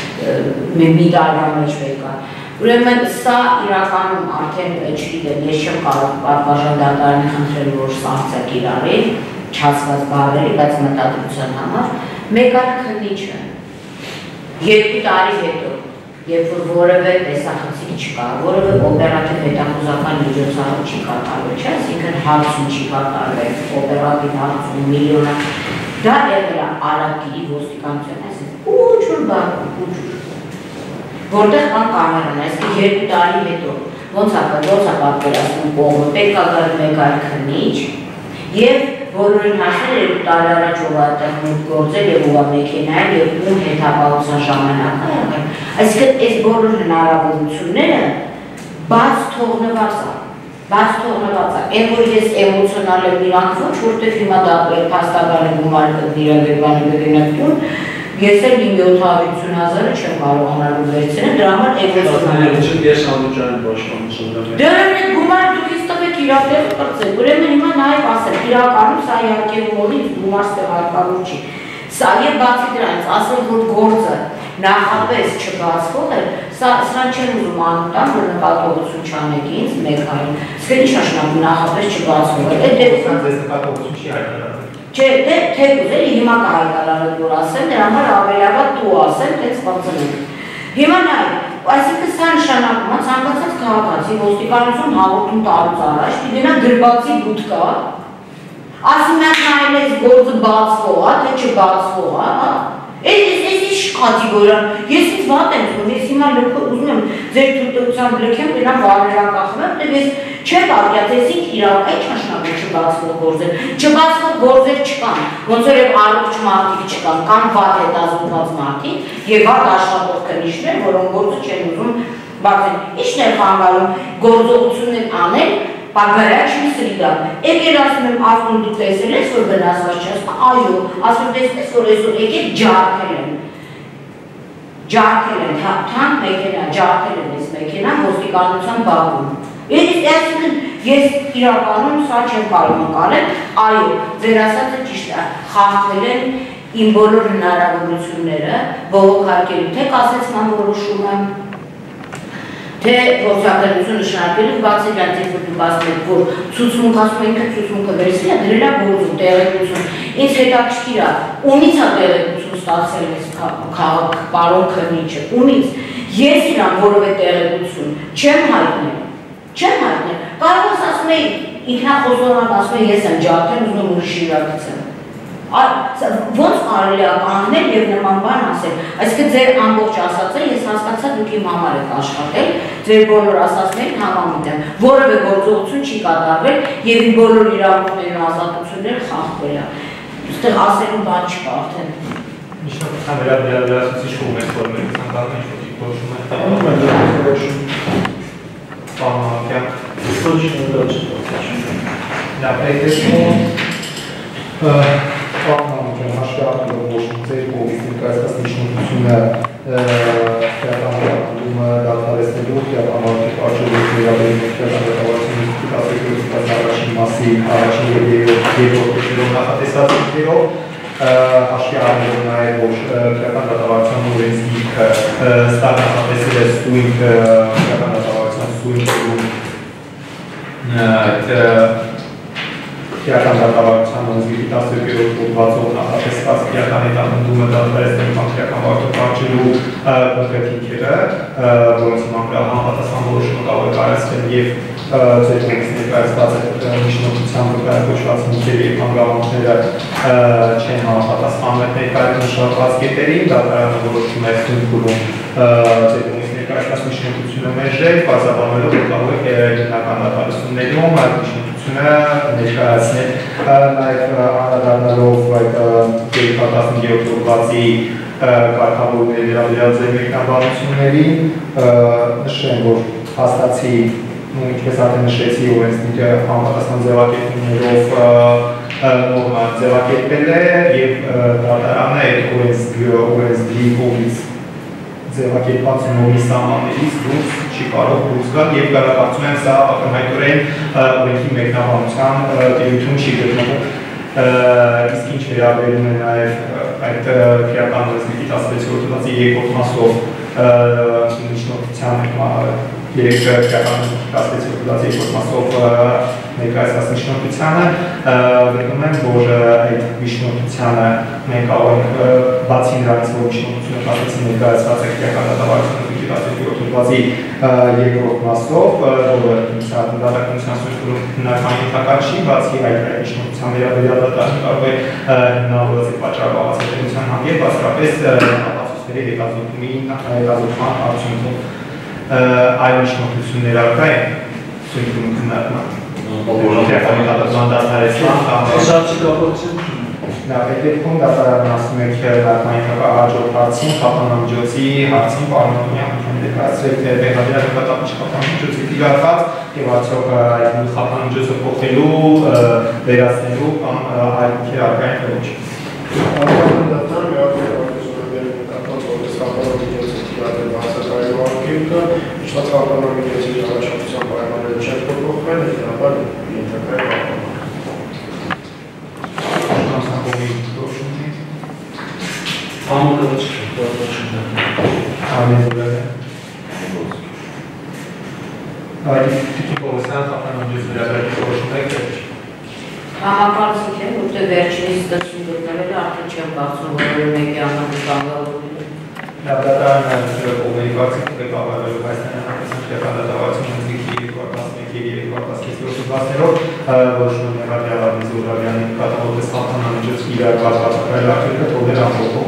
մի տարվա մեջ մեկ այլ Ուրեմն սա իրականում արդեն չգիտեմ, ես չեմ կարող պատվաճան դատարանի խնդրել, որ սանկցիա կիրառի, չհասված բառերի, բայց մտադրության համար, մեկ այլ քննիչը երկու տարի հետո, երբ որ որևէ տեսախցիկ չկա, որևէ օպերատիվ հետախուզական միջոցառում չի կատարվել, չէ՞, այսինքն հարցում չի կատարվել, օպերատիվ հարցում միլիոնա, դա եղել է Արագգիրի ոստիկանության, այսինքն ուղղություն բակում, ուղղություն որտեղ կան կամերան, այսինքն երկու տարի հետո ոնց է պատկերացնում կողմը, պետք է գալ մեկ այլ քննիչ եւ բոլորին հասնել երկու տարի առաջ ով այդտեղ մուտք գործել եւ ով մեքենայել եւ ում հետապահության ժամանակ է եղել։ Այսինքն այս բոլոր հնարավորությունները բաց թողնված է, բաց թողնված է։ Այն որ ես էմոցիոնալ եմ իրանք ոչ, որտեղ հիմա դա փաստաբանը գումար կդիրագերբանի կգնացություն Ես էլ իմ յոթ հազարը չեմ կարողանալու վերցնել, դրա համար էմոցիոնալ եմ։ Ես անուճային պաշտպանություն եմ։ Դրանից գումար դուք ինձ տվեք իրավտեղը կրծել, ուրեմն հիմա նաև ասել, իրականում սա իհարկե որից գումար ստեղարկավոր չի։ Սա եւ բացի դրանից ասել, որ գործը նախապես չբացվող է, սա սրան չեն ուզում անտան, որ նկատողություն չանեք ինձ մեկ այլ։ Իսկ ինչ նշանակում նախապես չբացվող է։ Դե ձեզ նկատողություն չի հայտարարել։ Չէ, դե թե ուզել հիմա կհայտարարել, որ ասեմ, դրա համար ավելավա դու ասեմ, թե սպասել։ Հիմա նայ, այսինքն սա նշանակում է ցանկացած քաղաքացի ոստիկանություն հաղորդում տալուց առաջ պիտի նա գրվածի բուտկա, ասում են նայել գործը բացվող է, թե չբացվող է, Ես ինչ կատիգորիան, ես ինձ վատ եմ զգում, ես հիմա ուզում եմ ձեր թույլտվությամբ լքեմ, գնամ վարերան կախվեմ, դե ես չեմ կարդյաց, ես ինք իրավական ինչ նշանակում չբացվող գործեր, չբացվող գործեր չկան, ոնց որ և առողջ մարդիկ չկան, կան վատ հետազոտված մարդիկ և վատ աշխատող քննիչներ, որոնք գործը չեն ուզում բացել, ինչն է խանգարում գործողություններ անել, Պագարաչ մի սրիգան, եկել ասում եմ ասում դու տեսել ես, որ բնասված չես, այո, ասում տեսնես, որ այսօր եկել ջարդել են, ջարդել են, թան մեքենա, ջարդել են ես մեքենա, ոստիկանության բաղում։ Ես իրականում սա չեմ կարող նկարել, այո, ձեր ասածը ճիշտ է, խախտվել են իմ բոլոր հնարավորությունները, բողոքարկելու, թե կասեցման որոշում եմ, թե փորձակնություն նշանակելուց բացի դրանից որ դուք ասում եք, որ ցուցմունք ասում ինքը ցուցմունքը վերցրել է, դրել է գործում, տեղեկություն։ Ինձ հետաքրքիր է, ումից է տեղեկություն ստացել ես քաղաք պարոն քննիչը, ումից։ Ես իրան որևէ տեղեկություն չեմ հայտնել, չեմ հայտնել։ Կարող ես ասում էի, ինքնախոզորան ասում էի, ես եմ ջարդել, ուզում եմ ուրիշ իրավիցեմ։ Ոնց կարելի է կանգնել և նման բան ասել, այսինքն ձեր ամբողջ ասածը ես հասկացա դուք իմ համար եք աշխատել, ձեր բոլոր ասածներին համամիտ եմ, որևէ գործողություն չի կատարվել և իմ բոլոր իրավունքներն ու ազատությունները խախտվել է, այստեղ ասելու բան չկա արդեն։ Միջնակցության վերաբերյալացուցիչ կողմ եք որմերի ցանկանում ինչ-որ որոշում եք տալու։ Պարոն Մանուկյան։ Լավ, այդտեղում Պարոն Մանուկյան, հաշվի առնելով, որ ձեր կողմից ներկայացված միջնորդությունը քրեականությունը դադարեցնելու և համարժեք արժեվորի վերաբերում քրեականության ինստիտուտացիոն առաջին մասի առաջին և երկրորդ կետերով նախատեսվածություններով հաշվի առնելով նաև, որ քրեական դատավարության օրենսգիրքը ստակ նախատեսել է սույն քրեական դատավարության սույն քրեական դատավարության օրենսգիրքի տասներորդ հոդվածով նախատեսված քրեական հետապնդումը դադարեցնելու կամ քրեական վարչություն արժելու կոնկրետ հիմքերը, որոնց հիման համապատասխան որոշումը կարող է կայացվել և ձեր կողմից ներկայացված միջնորդությամբ կոչված հիմքերը և հանգամանքները չեն համապատասխանում ներկայացված նշանակված կետերին, դատարանը որոշում է սույն փուլում ձեր կողմից ներկայացված միջնորդությունը մերժել, պարզաբանելով, որ կարող է հիմնական դատարանություններում այդ միջնորդությունը ներկայացնել, նաև անդրադառնալով այդ տասնյոթ հոդվածի կարգավորումների վերաբերյալ ձեր մեկնաբանություններին, նշեմ, որ հաստատի ինչպես արդեն նշեցի, օրենսգիրքը համապատասխան ձևակերպումներով նորմա ձևակերպել է և դատարանը այդ օրենսգիրի կողմից ձևակերպված նորմի սահմաններից դուրս չի կարող դուրս գալ և կարծում եմ սա ակնհայտորեն օրենքի մեկնաբանության տիրույթում չի գտնվում։ Իսկ ինչ վերաբերում է նաև այդ քրեական օրենսգիրքի տասնվեցերորդ հոդվածի երկրորդ մասով միջնորդության երեք քրեական տասնվեցերորդ հոդվածի երկրորդ մասով ներկայացված միջնորդությանը, գտնում եմ, որ այդ միջնորդությանը մենք կարող ենք բացի նրանից, որ միջնորդությունը կասեցին ներկայացված է քրեական դատավարության տասնվեցերորդ հոդվածի երկրորդ մասով, որը դատականության սույն հիմնական ենթակա չի, բացի այդ միջնորդության վերաբերյալ դատարանը կարող է հիմնավորված է պատճառաբանված հետևության հանդեպ, բացառապես ապացույցների հետազոտման արդյունքում այլ միջնորդություններ առկա են սույն քննարկման։ Քրեական դատարան դատարեցման Այդ դեպքում դատարանն ասում է քրեական ենթակա հաջորդ հարցին, խափանամիջոցի հարցին պարոն Մանուկյան ներկայացրել, թե բեղադրյալ նկատառում խափանամիջոցի տիրակաց և արդյոք այդ խափանամիջոցը փոխելու, վերացնելու կամ այլ հիմքեր առկա են թե ոչ։ Անկախ դատարան միակ նկատառում որպես խափանամիջոցի տիրակալ բացակայելու արգելքը, իշխած խափանամիջոցի առաջարկության պայմանները չեն փոփոխվել, հետևաբար Ամեն ուրեմն։ Այդ տիպի կողոսան խափանան դες վերաբերի կողոշում եք է։ Համակարգիչ է, որտեղ վերջինիս դրսում գտնվել արդեն չեմ կարծում, որ մեկի անունը կանգավորվում է։ Լաբրատարն ողների կարծիք ղեկավարելու Հայաստանի Հանրապետության Տեխնոլոգիական ինստիտուտի երկու հազար տասնմեկի երկու հազար տասնյոթ թվականներով որոշում է Ռադիալավի Զուրաբյանի կատալոգը ստանալու միջոց իրական պատասխանատվական արկելը թողել ամբողջ